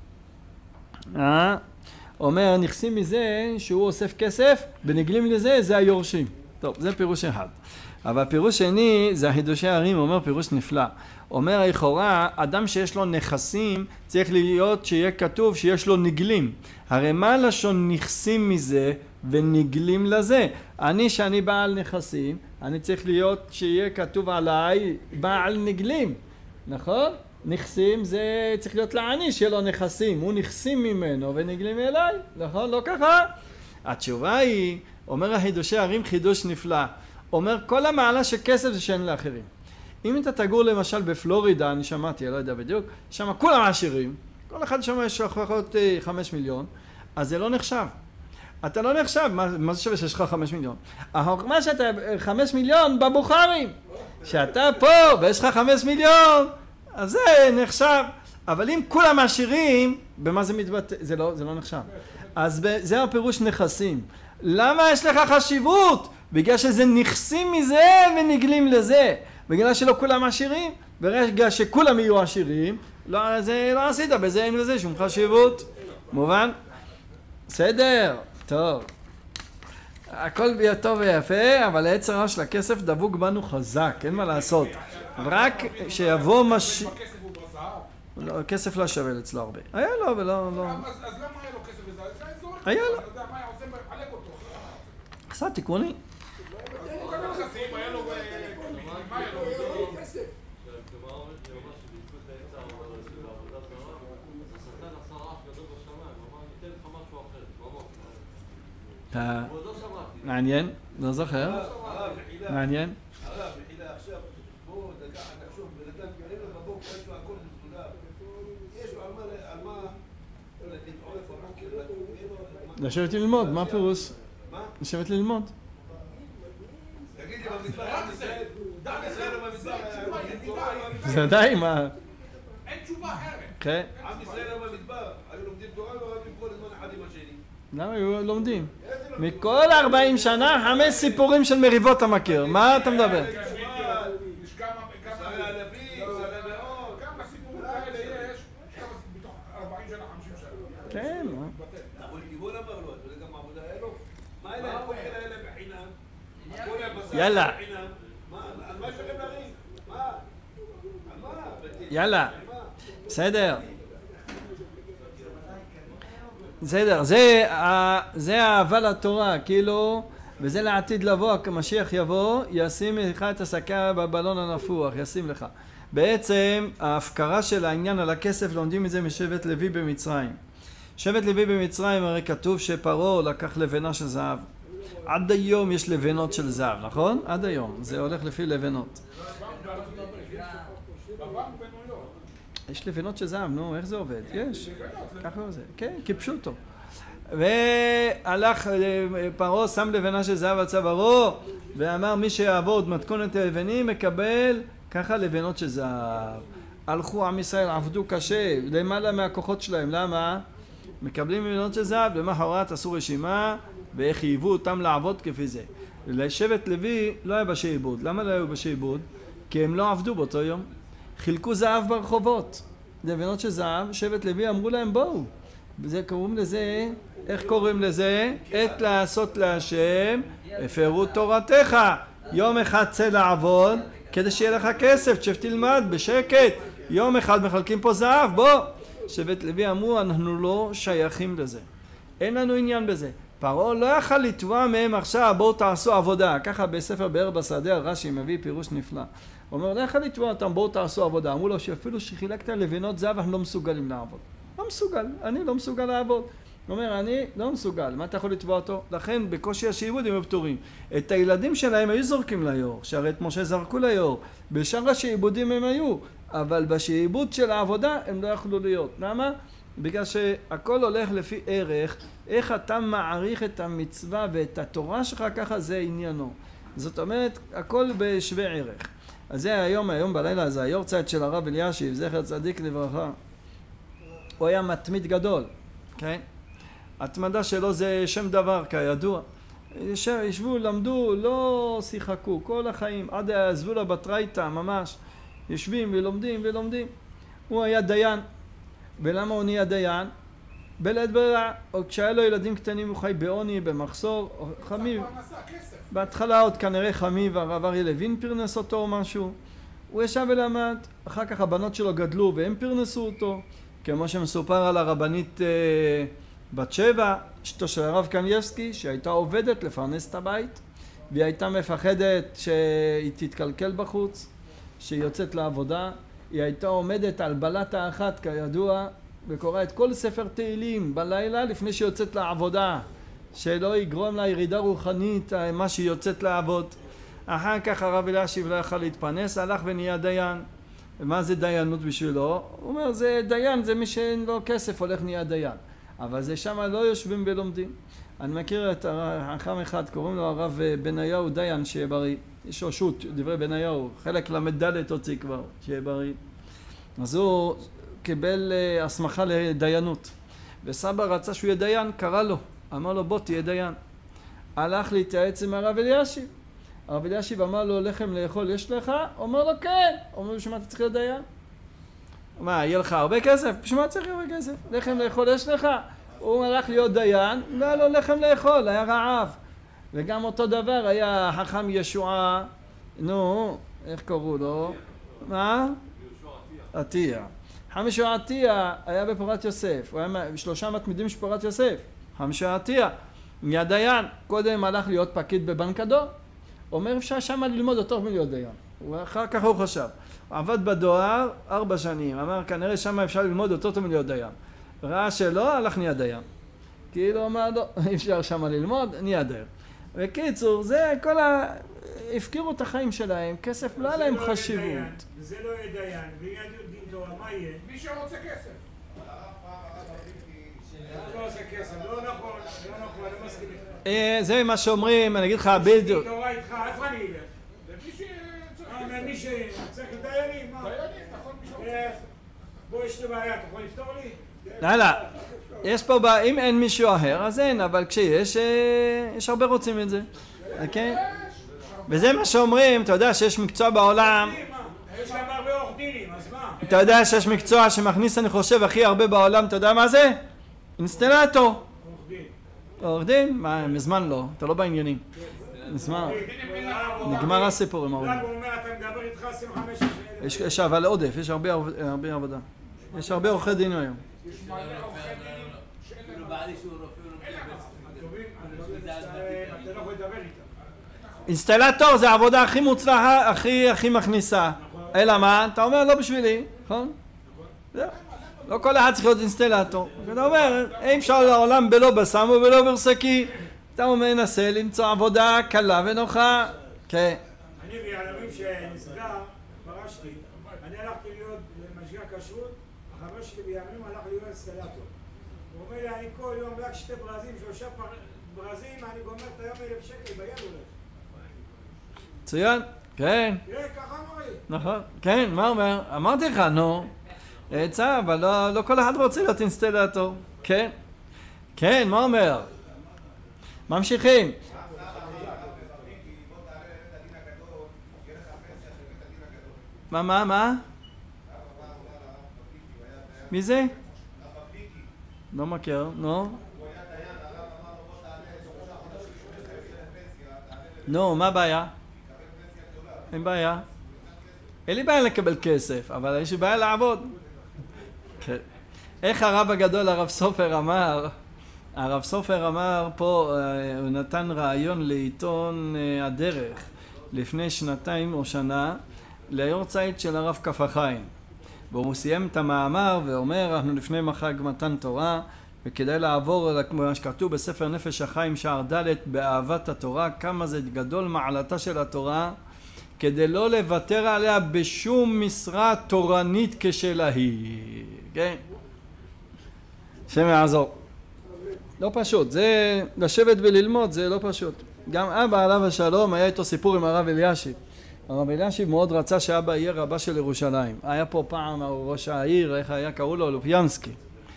אומר נכסים מזה שהוא אוסף כסף ונגלים לזה, זה היורשים. טוב, זה פירוש אחד. אבל פירוש שני זה החידושי הערים, הוא אומר פירוש נפלא. אומר לכאורה, אדם שיש לו נכסים צריך להיות שיהיה כתוב שיש לו נגלים. הרי מה לשון נכסים מזה ונגלים לזה? שאני בעל נכסים, אני צריך להיות שיהיה כתוב עליי בעל נגלים, נכון? נכסים זה צריך להיות לעני שיהיה לו נכסים, הוא נכסים ממנו ונגלים אליי, נכון? לא ככה? התשובה היא, אומר החידושי הערים חידוש נפלא, אומר כל המעלה שכסף זה שאין לאחרים. אם אתה תגור למשל בפלורידה, אני שמעתי, אני לא יודע בדיוק, שם כולם עשירים, כל אחד שם יש לפחות 5 מיליון, אז זה לא נחשב. אתה לא נחשב, מה זה שווה שיש לך 5 מיליון? החוכמה שאתה 5 מיליון בבוכרים, שאתה פה ויש לך 5 מיליון, אז זה נחשב. אבל אם כולם עשירים, במה זה מתבטא? זה לא נחשב. אז זה הפירוש נכסים. למה יש לך חשיבות? בגלל שזה נכסים מזה ונגלים לזה. בגלל שלא כולם עשירים, ברגע שכולם יהיו עשירים, לא, זה לא עשית, בזה אין בזה שום חשיבות. מובן? בסדר, טוב. הכל טוב ויפה, אבל היצר הרע של הכסף דבוק בנו חזק, אין מה לעשות. רק שיבוא הכסף הוא בזהב. לא, כסף לא שווה אצלו הרבה. היה לו, ולא... אז למה היה לו כסף בזהב? היה לו. אתה יודע מה היה עושה מחלק אותו. עשה תיקוני. הוא קנה נכסים, היה לו... מה היה לו? מעניין, לא זוכר. מעניין. הרב, מחילה עכשיו, בואו דקה, נחשוב, בן אדם כאלה בבוקר, יש לו הכל מסודר. יש לו על מה לטעון איפה, לשבת ללמוד, מה פירוש? מה? לשבת ללמוד. תגידי, במדבר, עם ישראל במדבר, זה די, מה? אין תשובה אחרת. כן. עם ישראל במדבר, היו לומדים תורה ורבים כל הזמן אחד עם השני. למה היו לומדים? מכל 40 שנה 5 סיפורים של מריבות אתה מכיר, מה אתה מדבר? יש כמה סיפורים כאלה יש, בתוך 40 שנה, 50 שנה. כן. אבל גיבול אמר לו, אתה יודע גם עבודה היה לו? מה אלה, הכל היה להם בחינם? הכל היה בשר יאללה. בחינם? על מה שלהם להרים? מה? על מה? יאללה. בסדר. בסדר, זה אהבה לתורה, כאילו, וזה לעתיד לבוא, המשיח יבוא, ישים לך את השקה בבלון הנפוח, ישים לך. בעצם, ההפקרה של העניין על הכסף, לומדים את זה משבט לוי במצרים. שבט לוי במצרים, הרי כתוב שפרעה לקח לבנה של זהב. עד היום יש לבנות של זהב, נכון? עד היום, זה הולך לפי לבנות. יש לבנות של זהב, נו, איך זה עובד? יש, ככה זה, כן, כיבשו אותו. והלך פרעה, שם לבנה של זהב על צווארו, ואמר מי שיעבוד מתכונת הלבנים מקבל ככה לבנות של זהב. הלכו עם ישראל, עבדו קשה, למעלה מהכוחות שלהם, למה? מקבלים לבנות של זהב, למחרת עשו רשימה, ואיך חייבו אותם לעבוד כפי זה. לשבט לוי לא היה בשעבוד, למה לא היו בשעבוד? כי הם לא עבדו באותו יום. חילקו זהב ברחובות, לבנות של זהב, שבט לוי אמרו להם בואו, וזה קוראים לזה, איך קוראים לזה? עת לעשות להשם, הפרו תורתך, יום אחד צא לעבוד, כדי שיהיה לך כסף, שתלמד בשקט, יום אחד מחלקים פה זהב, בוא. שבט לוי אמרו, אנחנו לא שייכים לזה, אין לנו עניין בזה. פרעה לא יכל לתבוע מהם עכשיו, בואו תעשו עבודה, ככה בספר באר בשדה, רש"י מביא פירוש נפלא. הוא אומר, לא יכול לתבוע אותם, בואו תעשו עבודה. אמרו לו שאפילו שחילקת לבנות זהב, אנחנו לא מסוגלים לעבוד. לא מסוגל, אני לא מסוגל לעבוד. הוא אומר, אני לא מסוגל, מה אתה יכול לתבוע אותו? לכן, בקושי השעבוד הם פטורים. את הילדים שלהם היו זורקים ליאור, שהרי את משה זרקו ליאור. בשאר השעבודים הם היו, אבל בשעבוד של העבודה הם לא יכלו להיות. למה? בגלל שהכל הולך לפי ערך, איך אתה מעריך את המצווה ואת התורה שלך, ככה זה עניינו. זאת אומרת, הכל בשווה ערך. אז זה היום בלילה, זה היורצייט של הרב אלישיב, זכר צדיק לברכה. הוא היה מתמיד גדול, כן? התמדה שלו זה שם דבר, כידוע. ישבו, למדו, לא שיחקו, כל החיים, עד עזבו לה בתרייתא, ממש. יושבים ולומדים ולומדים. הוא היה דיין. ולמה הוא נהיה דיין? בלית ברירה, או כשהיה לו ילדים קטנים הוא חי בעוני, במחסור, או חמיב. פרנסה, כסף. בהתחלה עוד כנראה חמיב, הרב אריה לוין פרנס אותו או משהו. הוא ישב ולמד, אחר כך הבנות שלו גדלו והם פרנסו אותו, כמו שמסופר על הרבנית בת שבע, אשתו של הרב קניבסקי, שהייתה עובדת לפרנס את הבית, והיא הייתה מפחדת שהיא תתקלקל בחוץ, שהיא יוצאת לעבודה. היא הייתה עומדת על בלטה אחת כידוע, וקוראה את כל ספר תהילים בלילה לפני שהיא יוצאת לעבודה, שלא יגרום לה ירידה רוחנית מה שהיא יוצאת לעבוד. אחר כך הרב אלישיב לא יכל להתפרנס, הלך ונהיה דיין. ומה זה דיינות בשבילו? הוא אומר, זה דיין, זה מי שאין לו כסף הולך נהיה דיין. אבל זה שם לא יושבים ולומדים. אני מכיר את חכם אחד, קוראים לו הרב בניהו דיין, שיהיה בריא. יש לו שו"ת, דברי בניהו, חלק למד הוציא כבר, שיהיה בריא. אז הוא קיבל הסמכה לדיינות. וסבא רצה שהוא יהיה דיין, קרא לו. אמר לו, בוא תהיה דיין. הלך להתייעץ עם הרב אלישיב. הרב אלישיב אמר לו, לחם לאכול יש לך? אומר לו, כן. אומר לו, בשביל מה אתה צריך להיות דיין? מה, יהיה לך הרבה כסף? בשביל מה צריך הרבה כסף? לחם לאכול יש לך? הוא הלך להיות דיין, לא היה לו לחם לאכול, היה רעב. וגם אותו דבר היה חכם ישועה, נו, איך קראו לו? מה? עטיה. חכם ישועה עטיה היה בפורת יוסף, הוא היה 3 מתמידים של פורת יוסף. חכם ישועה עטיה, מהדיין, קודם הלך להיות פקיד בבנק הדואר. אומר אפשר שם ללמוד יותר מלהיות דיין. אחר כך הוא חשב. הוא עבד בדואר 4 שנים, אמר כנראה שם אפשר ללמוד יותר טוב מלהיות דיין. ראה שלא, הלך נהיה דיין. כאילו אמר לא, אי אפשר שם ללמוד, נהיה דיין. בקיצור, זה כל הפקירו את החיים שלהם, כסף לא היה להם חשיבות. זה לא יהיה דיין, ויהיה דין תורה, מה יהיה? מי שרוצה כסף. לא עושה כסף, לא נכון, לא נכון, אני מסכים איתך. זה מה שאומרים, אני אגיד לך בדיוק. דין תורה איתך, איפה אני אלך? למי שצריך מי שצריך דיינים, מה? דיינים, נכון, מי שרוצה כסף. בוא, יש לי בעיה, אתה יכול לפתור לי? לא, יש פה, אם אין מישהו אחר, אז אין, אבל כשיש, יש הרבה רוצים את זה. אוקיי? וזה מה שאומרים, אתה יודע שיש מקצוע בעולם, יש להם הרבה עורך דינים, אז מה? אתה יודע שיש מקצוע שמכניס, אני חושב, הכי הרבה בעולם, אתה יודע מה זה? אינסטלטור. עורך דין. עורך דין? מה, מזמן לא, אתה לא בעניינים. מזמן, נגמר הסיפור עם העולם. הוא אומר, אתה מדבר איתך 25,000. יש אבל עודף, יש הרבה עבודה. יש הרבה עורכי דין היום. יש מלא עורכי דין שאין אפילו להם... בעלי שהוא רופא אין להם אתה לא יכול לדבר איתם. אינסטלטור זה העבודה הכי מוצלחה, הכי מכניסה. אלא מה? אתה אומר לא בשבילי, נכון? זהו. לא כל אחד צריך להיות אינסטלטור. אתה אומר, אי אפשר לעולם בלא בסם ובלא ברסקי. אתה אומר, מנסה למצוא עבודה קלה ונוחה. כן. אני ביעלמים שנסגר, פרשתי. אני הלכתי להיות משגיח כשרות, החבר שלי ביעלמים הלך להיות אינסטלטור. הוא אומר לי, אני כל יום רק 2 ברזים, 3 ברזים, אני גומר את היום 1,000 שקל ביד הולך. מצוין, כן. תראה, ככה אמר לי. נכון, כן, מה אומר? אמרתי לך, נו. עצה, אבל לא כל אחד רוצה להיות אינסטלטור. כן. כן, מה אומר? ממשיכים. מה? מי זה? לא מכיר, נו. נו, מה הבעיה? אין בעיה. אין לי בעיה לקבל כסף, אבל יש לי בעיה לעבוד. איך הרב הגדול, הרב סופר אמר, הרב סופר אמר פה, הוא נתן רעיון לעיתון הדרך לפני 2 או שנה, ליורצייט של הרב כף החיים. והוא סיים את המאמר ואומר, אנחנו לפני חג מתן תורה, וכדאי לעבור כמו שכתוב בספר נפש החיים שער ד' באהבת התורה, כמה זה גדול מעלתה של התורה, כדי לא לוותר עליה בשום משרה תורנית כשלה היא. כן? השם יעזור. לא פשוט, זה לשבת וללמוד, זה לא פשוט. גם אבא עליו השלום, היה איתו סיפור עם הרב אלישיב. הרב אלישיב מאוד רצה שאבא יהיה רבה של ירושלים. היה פה פעם ראש העיר, איך היה קראו לו? לופיאנסקי.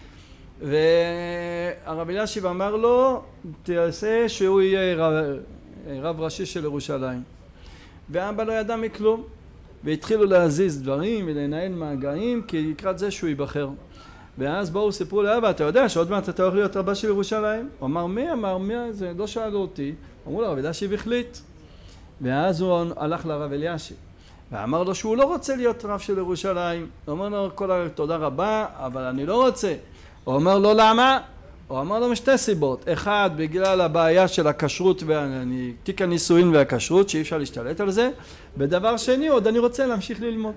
והרב אלישיב אמר לו, תעשה שהוא יהיה רב ראשי של ירושלים. ואבא לא ידע מכלום. והתחילו להזיז דברים ולנהל מגעים, כי לקראת זה שהוא ייבחר. ואז באו סיפרו לאבא, אתה יודע שעוד מעט אתה הולך להיות רבה של ירושלים? הוא אמר, מי? זה לא שאלו אותי. אמרו לו, רב אלישיב החליט. ואז הוא הלך לרב אלישיב ואמר לו שהוא לא רוצה להיות רב של ירושלים. הוא אמר לו, תודה רבה, אבל אני לא רוצה. הוא אמר לו, למה? הוא אמר לו משתי סיבות. אחד, בגלל הבעיה של הכשרות תיק הנישואין והכשרות, שאי אפשר להשתלט על זה. ודבר שני, עוד אני רוצה להמשיך ללמוד.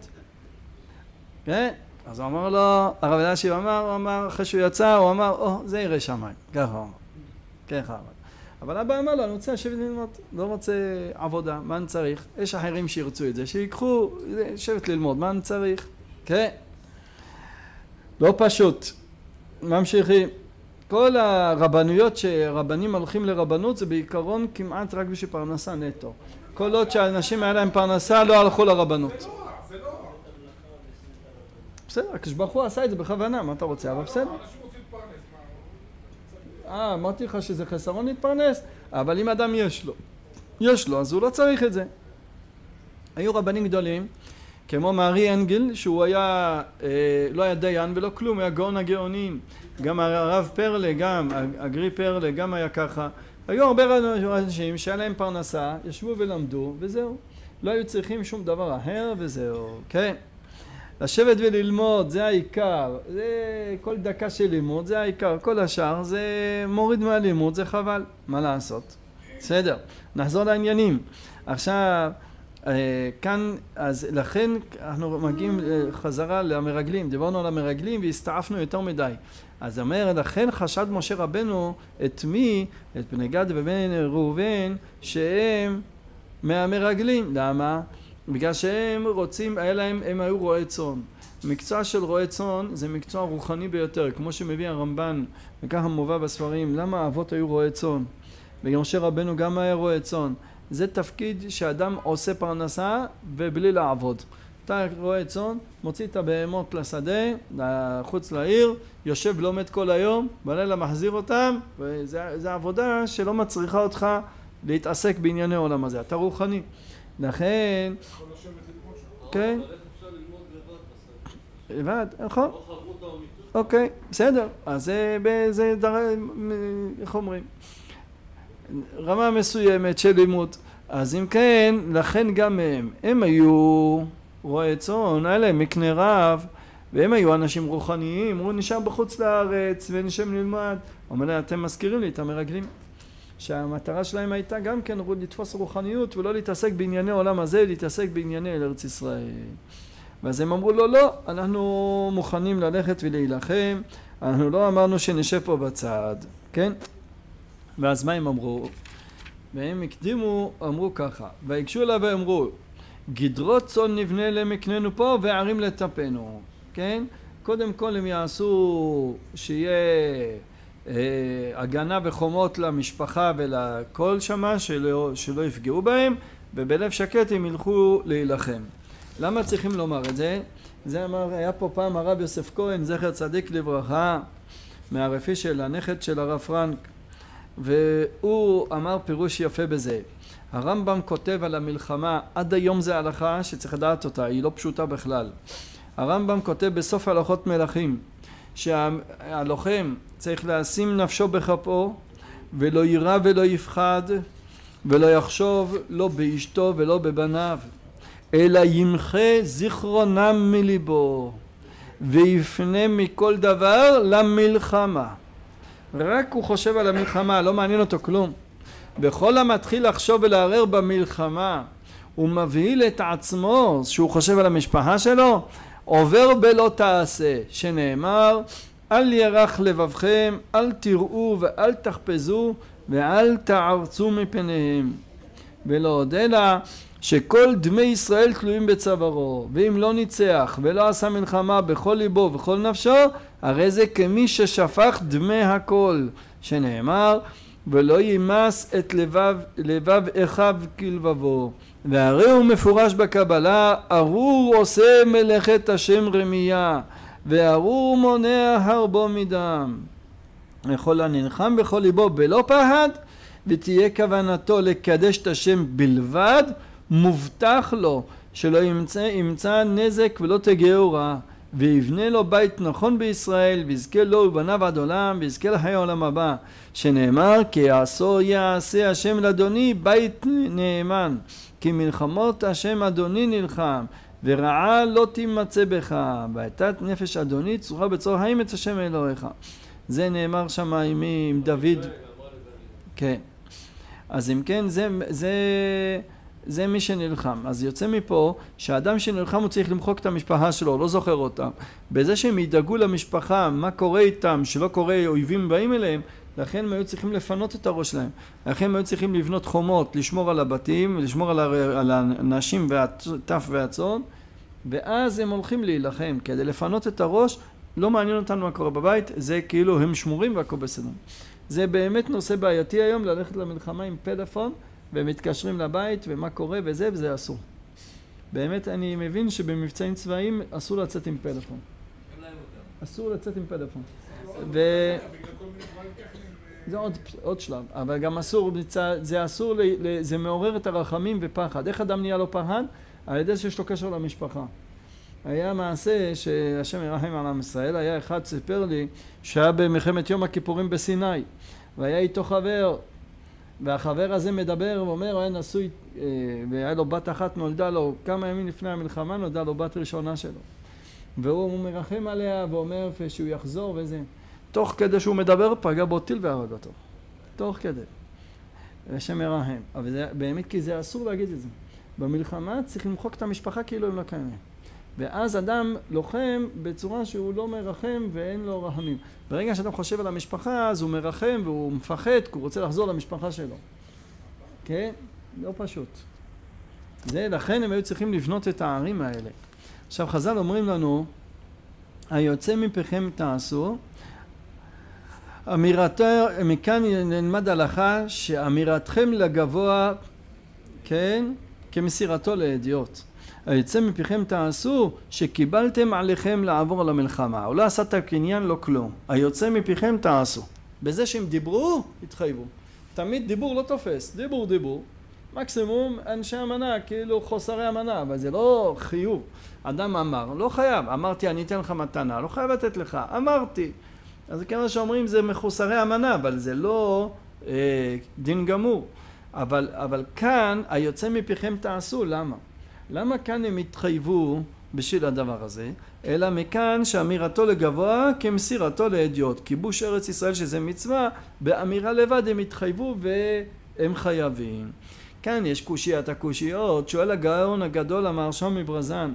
כן? אז הוא אמר לו, הרב אלישיב אמר, אחרי שהוא יצא, הוא אמר, זה יראה שמיים. ככה הוא אמר. ככה אמר. אבל אבא אמר לו, אני רוצה לשבת ללמוד, לא רוצה עבודה, מה אני צריך? יש אחרים שירצו את זה, שיקחו, לשבת ללמוד, מה אני צריך? כן? לא פשוט. ממשיכים. כל הרבנויות שרבנים הולכים לרבנות, זה בעיקרון כמעט רק בשביל פרנסה נטו. כל עוד שהאנשים היה להם פרנסה, לא הלכו לרבנות. זה לא. בסדר, הקדוש הוא עשה את זה בכוונה, מה אתה רוצה? אבל בסדר. אנשים רוצים להתפרנס. אמרתי לך שזה חסרון להתפרנס, אבל אם אדם יש לו, אז הוא לא צריך את זה. היו רבנים גדולים, כמו מארי אנגל, שהוא היה, לא היה דיין ולא כלום, היה גאון הגאונים. גם הרב פרלה, גם הגרי פרלה, גם היה ככה. היו הרבה אנשים שהיה להם פרנסה, ישבו ולמדו, וזהו. לא היו צריכים שום דבר אחר, וזהו. כן. לשבת וללמוד, זה העיקר. זה כל דקה של לימוד, זה העיקר. כל השאר זה מוריד מהלימוד, זה חבל. מה לעשות? בסדר. נחזור לעניינים. עכשיו, כאן, אז לכן אנחנו מגיעים חזרה למרגלים. דיברנו על המרגלים והסתעפנו יותר מדי. אז אומר, לכן חשד משה רבנו את מי? את בני גד ובני ראובן, שהם מהמרגלים. למה? בגלל שהם רוצים, הם היו רועי צאן. מקצוע של רועי צאן זה מקצוע רוחני ביותר, כמו שמביא הרמב"ן, וככה מובא בספרים, למה האבות היו רועי צאן? ומשה רבנו גם היה רועי צאן. זה תפקיד שאדם עושה פרנסה ובלי לעבוד. אתה רואה צאן, מוציא את הבהמות לשדה, חוץ לעיר, יושב לומד כל היום, בלילה מחזיר אותם, וזה עבודה שלא מצריכה אותך להתעסק בענייני העולם הזה. אתה רוחני. לכן... יכול לשבת ללמוד שם. כן. אבל איך אפשר ללמוד לבד? לבד, נכון. לא חברות האמיתות? אוקיי, בסדר. אז זה איך אומרים? רמה מסוימת של לימוד. אז אם כן, לכן גם הם היו רועי צאן, היה להם מקנה רב, והם היו אנשים רוחניים, הוא נשאר בחוץ לארץ ונשאר ללמד. אומר, אתם מזכירים לי את המרגלים, שהמטרה שלהם הייתה גם כן לתפוס רוחניות ולא להתעסק בענייני העולם הזה, להתעסק בענייני ארץ ישראל. ואז הם אמרו לו, לא, אנחנו מוכנים ללכת ולהילחם, אנחנו לא אמרנו שנשב פה בצד, כן? ואז מה הם אמרו? והם הקדימו, אמרו ככה, והגשו אליו ואמרו, גדרות צאן נבנה למקננו פה וערים לטפנו, כן? קודם כל הם יעשו שיהיה הגנה וחומות למשפחה ולכל שמה שלא יפגעו בהם, ובלב שקט הם ילכו להילחם. למה צריכים לומר את זה? זה אמר, היה פה פעם הרב יוסף כהן, זכר צדיק לברכה, מהרפי של הנכד של הרב פרנק, והוא אמר פירוש יפה בזה. הרמב"ם כותב על המלחמה, עד היום זה הלכה שצריך לדעת אותה, היא לא פשוטה בכלל. הרמב"ם כותב בסוף הלכות מלכים, שהלוחם צריך לשים נפשו בכפו, ולא יירא ולא יפחד, ולא יחשוב לא באשתו ולא בבניו, אלא ימחה זיכרונם מליבו, ויפנה מכל דבר למלחמה. רק הוא חושב על המלחמה, לא מעניין אותו כלום. בכל המתחיל לחשוב ולערער במלחמה, הוא מבהיל את עצמו שהוא חושב על המשפחה שלו, עובר בלא תעשה, שנאמר, אל ירח לבבכם, אל תראו ואל תחפזו ואל תערצו מפניהם. ולא עוד אלא שכל דמי ישראל תלויים בצווארו, ואם לא ניצח ולא עשה מלחמה בכל ליבו וכל נפשו, הרי זה כמי ששפך דמי הכל, שנאמר, ולא ימס את לבב אחיו כלבבו. והרי הוא מפורש בקבלה, ארור עושה מלאכת השם רמייה, וארור מונע הרבו מדם. יכול הנלחם בכל ליבו בלא פחד, ותהיה כוונתו לקדש את השם בלבד, מובטח לו שלא ימצא נזק ולא תגעו רע. ויבנה לו בית נכון בישראל, ויזכה לו ובניו עד עולם, ויזכה לחיי העולם הבא, שנאמר כי יעשה השם לאדוני בית נאמן, כי מלחמות השם אדוני נלחם, ורעה לא תימצא בך, והייתה נפש אדוני צרוחה בצהריים את השם אלוהיך. זה נאמר שם עם דוד. כן. אז אם כן, זה מי שנלחם. אז יוצא מפה שהאדם שנלחם הוא צריך למחוק את המשפחה שלו, לא זוכר אותם. בזה שהם ידאגו למשפחה, מה קורה איתם, שלא קורה אויבים באים אליהם, לכן הם היו צריכים לפנות את הראש שלהם. לכן הם היו צריכים לבנות חומות, לשמור על הבתים, לשמור על הנשים והטף והצאן, ואז הם הולכים להילחם. כדי לפנות את הראש, לא מעניין אותנו מה קורה בבית, זה כאילו הם שמורים והכל בסדר. זה באמת נושא בעייתי היום, ללכת למלחמה עם פלאפון, ומתקשרים לבית ומה קורה וזה אסור. באמת אני מבין שבמבצעים צבאיים אסור לצאת עם פלאפון. אסור לצאת עם פלאפון. זה עוד שלב, אבל גם אסור, זה אסור, זה מעורר את הרחמים ופחד. איך אדם נהיה לו פחד? על ידי שיש לו קשר למשפחה. היה מעשה שהשם ירחם על עם ישראל, היה אחד סיפר לי שהיה במלחמת יום הכיפורים בסיני, והיה איתו חבר, והחבר הזה מדבר ואומר, הוא היה נשוי, והיה לו בת אחת, נולדה לו כמה ימים לפני המלחמה, נולדה לו בת ראשונה שלו. והוא מרחם עליה ואומר שהוא יחזור וזה. תוך כדי שהוא מדבר, פגע בו טיל והרג אותו. תוך כדי. השם ירחם. אבל זה, באמת כי זה אסור להגיד את זה. במלחמה צריך למחוק את המשפחה כאילו הם לא קיימים. ואז אדם לוחם בצורה שהוא לא מרחם ואין לו רחמים. ברגע שאדם חושב על המשפחה, אז הוא מרחם והוא מפחד, כי הוא רוצה לחזור למשפחה שלו. כן? לא פשוט. זה, לכן הם היו צריכים לבנות את הערים האלה. עכשיו חז"ל אומרים לנו, היוצא מפיכם תעשו, אמירתו, מכאן נלמד הלכה שאמירתכם לגבוה, כן, כמסירתו לידיעות. היוצא מפיכם תעשו שקיבלתם עליכם לעבור למלחמה. הוא לא עשה את הקניין, לא כלום. היוצא מפיכם תעשו. בזה שהם דיברו, התחייבו. תמיד דיבור לא תופס. דיבור. מקסימום אנשי אמנה, כאילו חוסרי אמנה, אבל זה לא חיוב. אדם אמר, לא חייב. אמרתי, אני אתן לך מתנה, לא חייב לתת לך. אמרתי. אז כמה שאומרים זה מחוסרי אמנה, אבל זה לא דין גמור. אבל כאן, היוצא מפיכם תעשו, למה? למה כאן הם התחייבו בשביל הדבר הזה? אלא מכאן שאמירתו לגבוה כמסירתו לידיעות. כיבוש ארץ ישראל שזה מצווה, באמירה לבד הם התחייבו והם חייבים. כאן יש קושיית הקושיות, שואל הגאון הגדול המהרש"ם מברזן,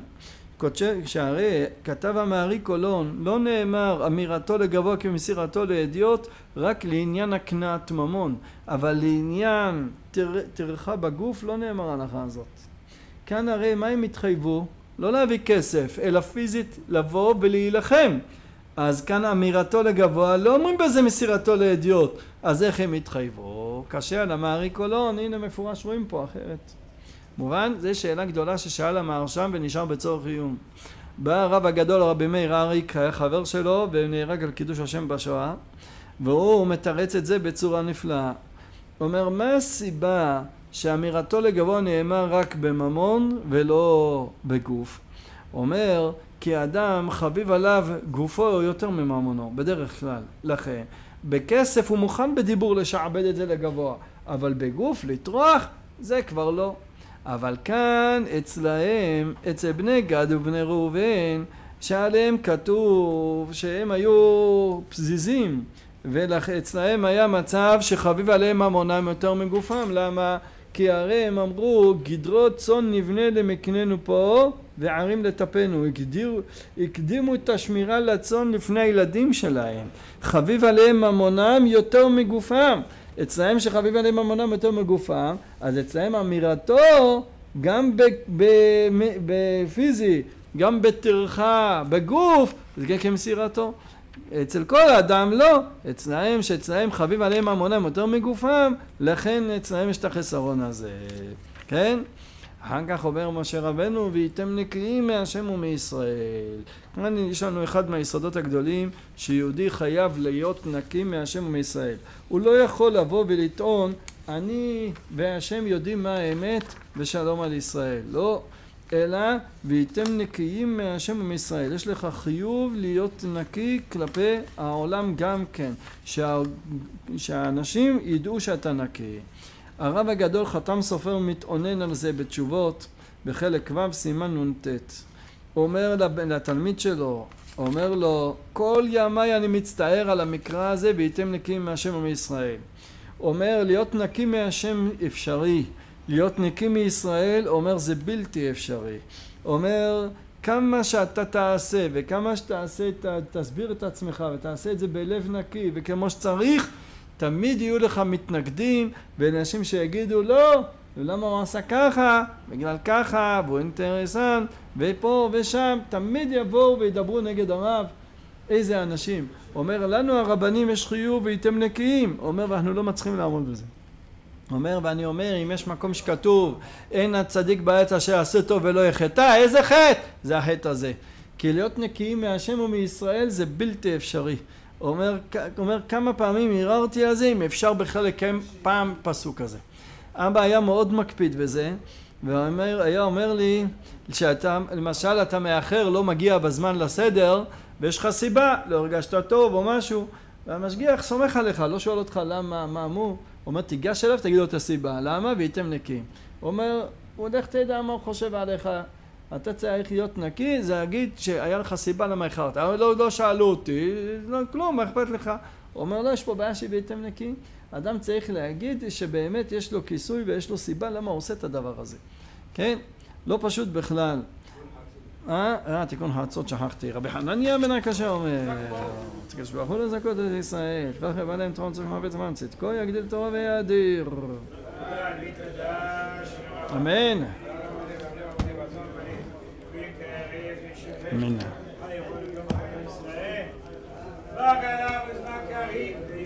שהרי כתב המארי קולון, לא נאמר אמירתו לגבוה כמסירתו לידיעות רק לעניין הקנאת ממון, אבל לעניין טרחה בגוף לא נאמר ההלכה הזאת. כאן הרי מה הם התחייבו? לא להביא כסף, אלא פיזית לבוא ולהילחם. אז כאן אמירתו לגבוה, לא אומרים בזה מסירתו לידיעות. אז איך הם התחייבו? קשה על המארי קולון, הנה מפורש רואים פה אחרת. מובן, זו שאלה גדולה ששאל המהרש"ם ונשאר בצורך עיון. בא הרב הגדול, רבי מאיר אריק, היה חבר שלו ונהרג על קידוש השם בשואה, והוא מתרץ את זה בצורה נפלאה. הוא אומר, מה הסיבה שאמירתו לגבוה נאמר רק בממון ולא בגוף? הוא אומר, כי האדם חביב עליו גופו יותר מממונו, בדרך כלל. לכן, בכסף הוא מוכן בדיבור לשעבד את זה לגבוה, אבל בגוף, לטרוח, זה כבר לא. אבל כאן אצלהם, אצל בני גד ובני ראובן, שעליהם כתוב שהם היו פזיזים, ואצלהם היה מצב שחביב עליהם ממונם יותר מגופם. למה? כי הרי הם אמרו, גדרות צאן נבנה למקננו פה וערים לטפנו. הקדימו את השמירה לצאן לפני הילדים שלהם. חביב עליהם ממונם יותר מגופם. אצלהם שחביב עליהם ממונם יותר מגופם, אז אצלהם אמירתו גם בפיזי, גם בטרחה, בגוף, זה כמסירתו. אצל כל האדם לא, שאצלהם חביב עליהם ממונם יותר מגופם, לכן אצלהם יש את החסרון הזה, כן? אחר כך אומר משה רבנו, והייתם נקיים מהשם ומישראל. כאן יש לנו אחד מהיסודות הגדולים, שיהודי חייב להיות נקי מהשם ומישראל. הוא לא יכול לבוא ולטעון, אני והשם יודעים מה האמת ושלום על ישראל. לא, אלא והייתם נקיים מהשם ומישראל. יש לך חיוב להיות נקי כלפי העולם גם כן, שהאנשים ידעו שאתה נקי. הרב הגדול חתם סופר מתאונן על זה בתשובות בחלק ו' סימן נ"ט. הוא אומר לתלמיד שלו, אומר לו, כל ימי אני מצטער על המקרא הזה והייתם נקיים מהשם ומישראל. אומר, להיות נקי מהשם אפשרי, להיות נקי מישראל, אומר, זה בלתי אפשרי. אומר, כמה שאתה תעשה וכמה שתעשה, תסביר את עצמך ותעשה את זה בלב נקי וכמו שצריך, תמיד יהיו לך מתנגדים ואנשים שיגידו לא, ולמה הוא עשה ככה, בגלל ככה, והוא אינטרסנט, ופה ושם, תמיד יבואו וידברו נגד הרב. איזה אנשים. אומר, לנו הרבנים יש חיוב והייתם נקיים. אומר, ואנחנו לא מצליחים לעמוד בזה. אומר, ואני אומר, אם יש מקום שכתוב, אין הצדיק בעת אשר יעשה טוב ולא יחטא, איזה חטא? זה החטא הזה. כי להיות נקיים מהשם ומישראל זה בלתי אפשרי. אומר, כמה פעמים הררתי על זה, אם אפשר בכלל לקיים פעם פסוק הזה. אבא היה מאוד מקפיד בזה, והיה אומר לי, שאתה, למשל אתה מאחר, לא מגיע בזמן לסדר, ויש לך סיבה, לא הרגשת טוב או משהו, והמשגיח סומך עליך, לא שואל אותך למה, מה אמור, אומר, תיגש אליו, תגיד לו את הסיבה, למה? והייתם נקיים. הוא אומר, הוא הולך תדע מה הוא חושב עליך, אתה צריך להיות נקי, זה להגיד שהיה לך סיבה למה איחרת. לא שאלו אותי, לא כלום, מה אכפת לך? הוא אומר, לא, יש פה בעיה שהייתם נקי. אדם צריך להגיד שבאמת יש לו כיסוי ויש לו סיבה למה הוא עושה את הדבר הזה. כן? לא פשוט בכלל. תיקון חצות שכחתי. רבי חנניה בן הקשה אומר, תקדש ברוך הוא לזכות את ישראל, כך יבא להם תורה צורך מוות זמן, צדקו יגדיל תורה ויאדיר. אמן. אמן.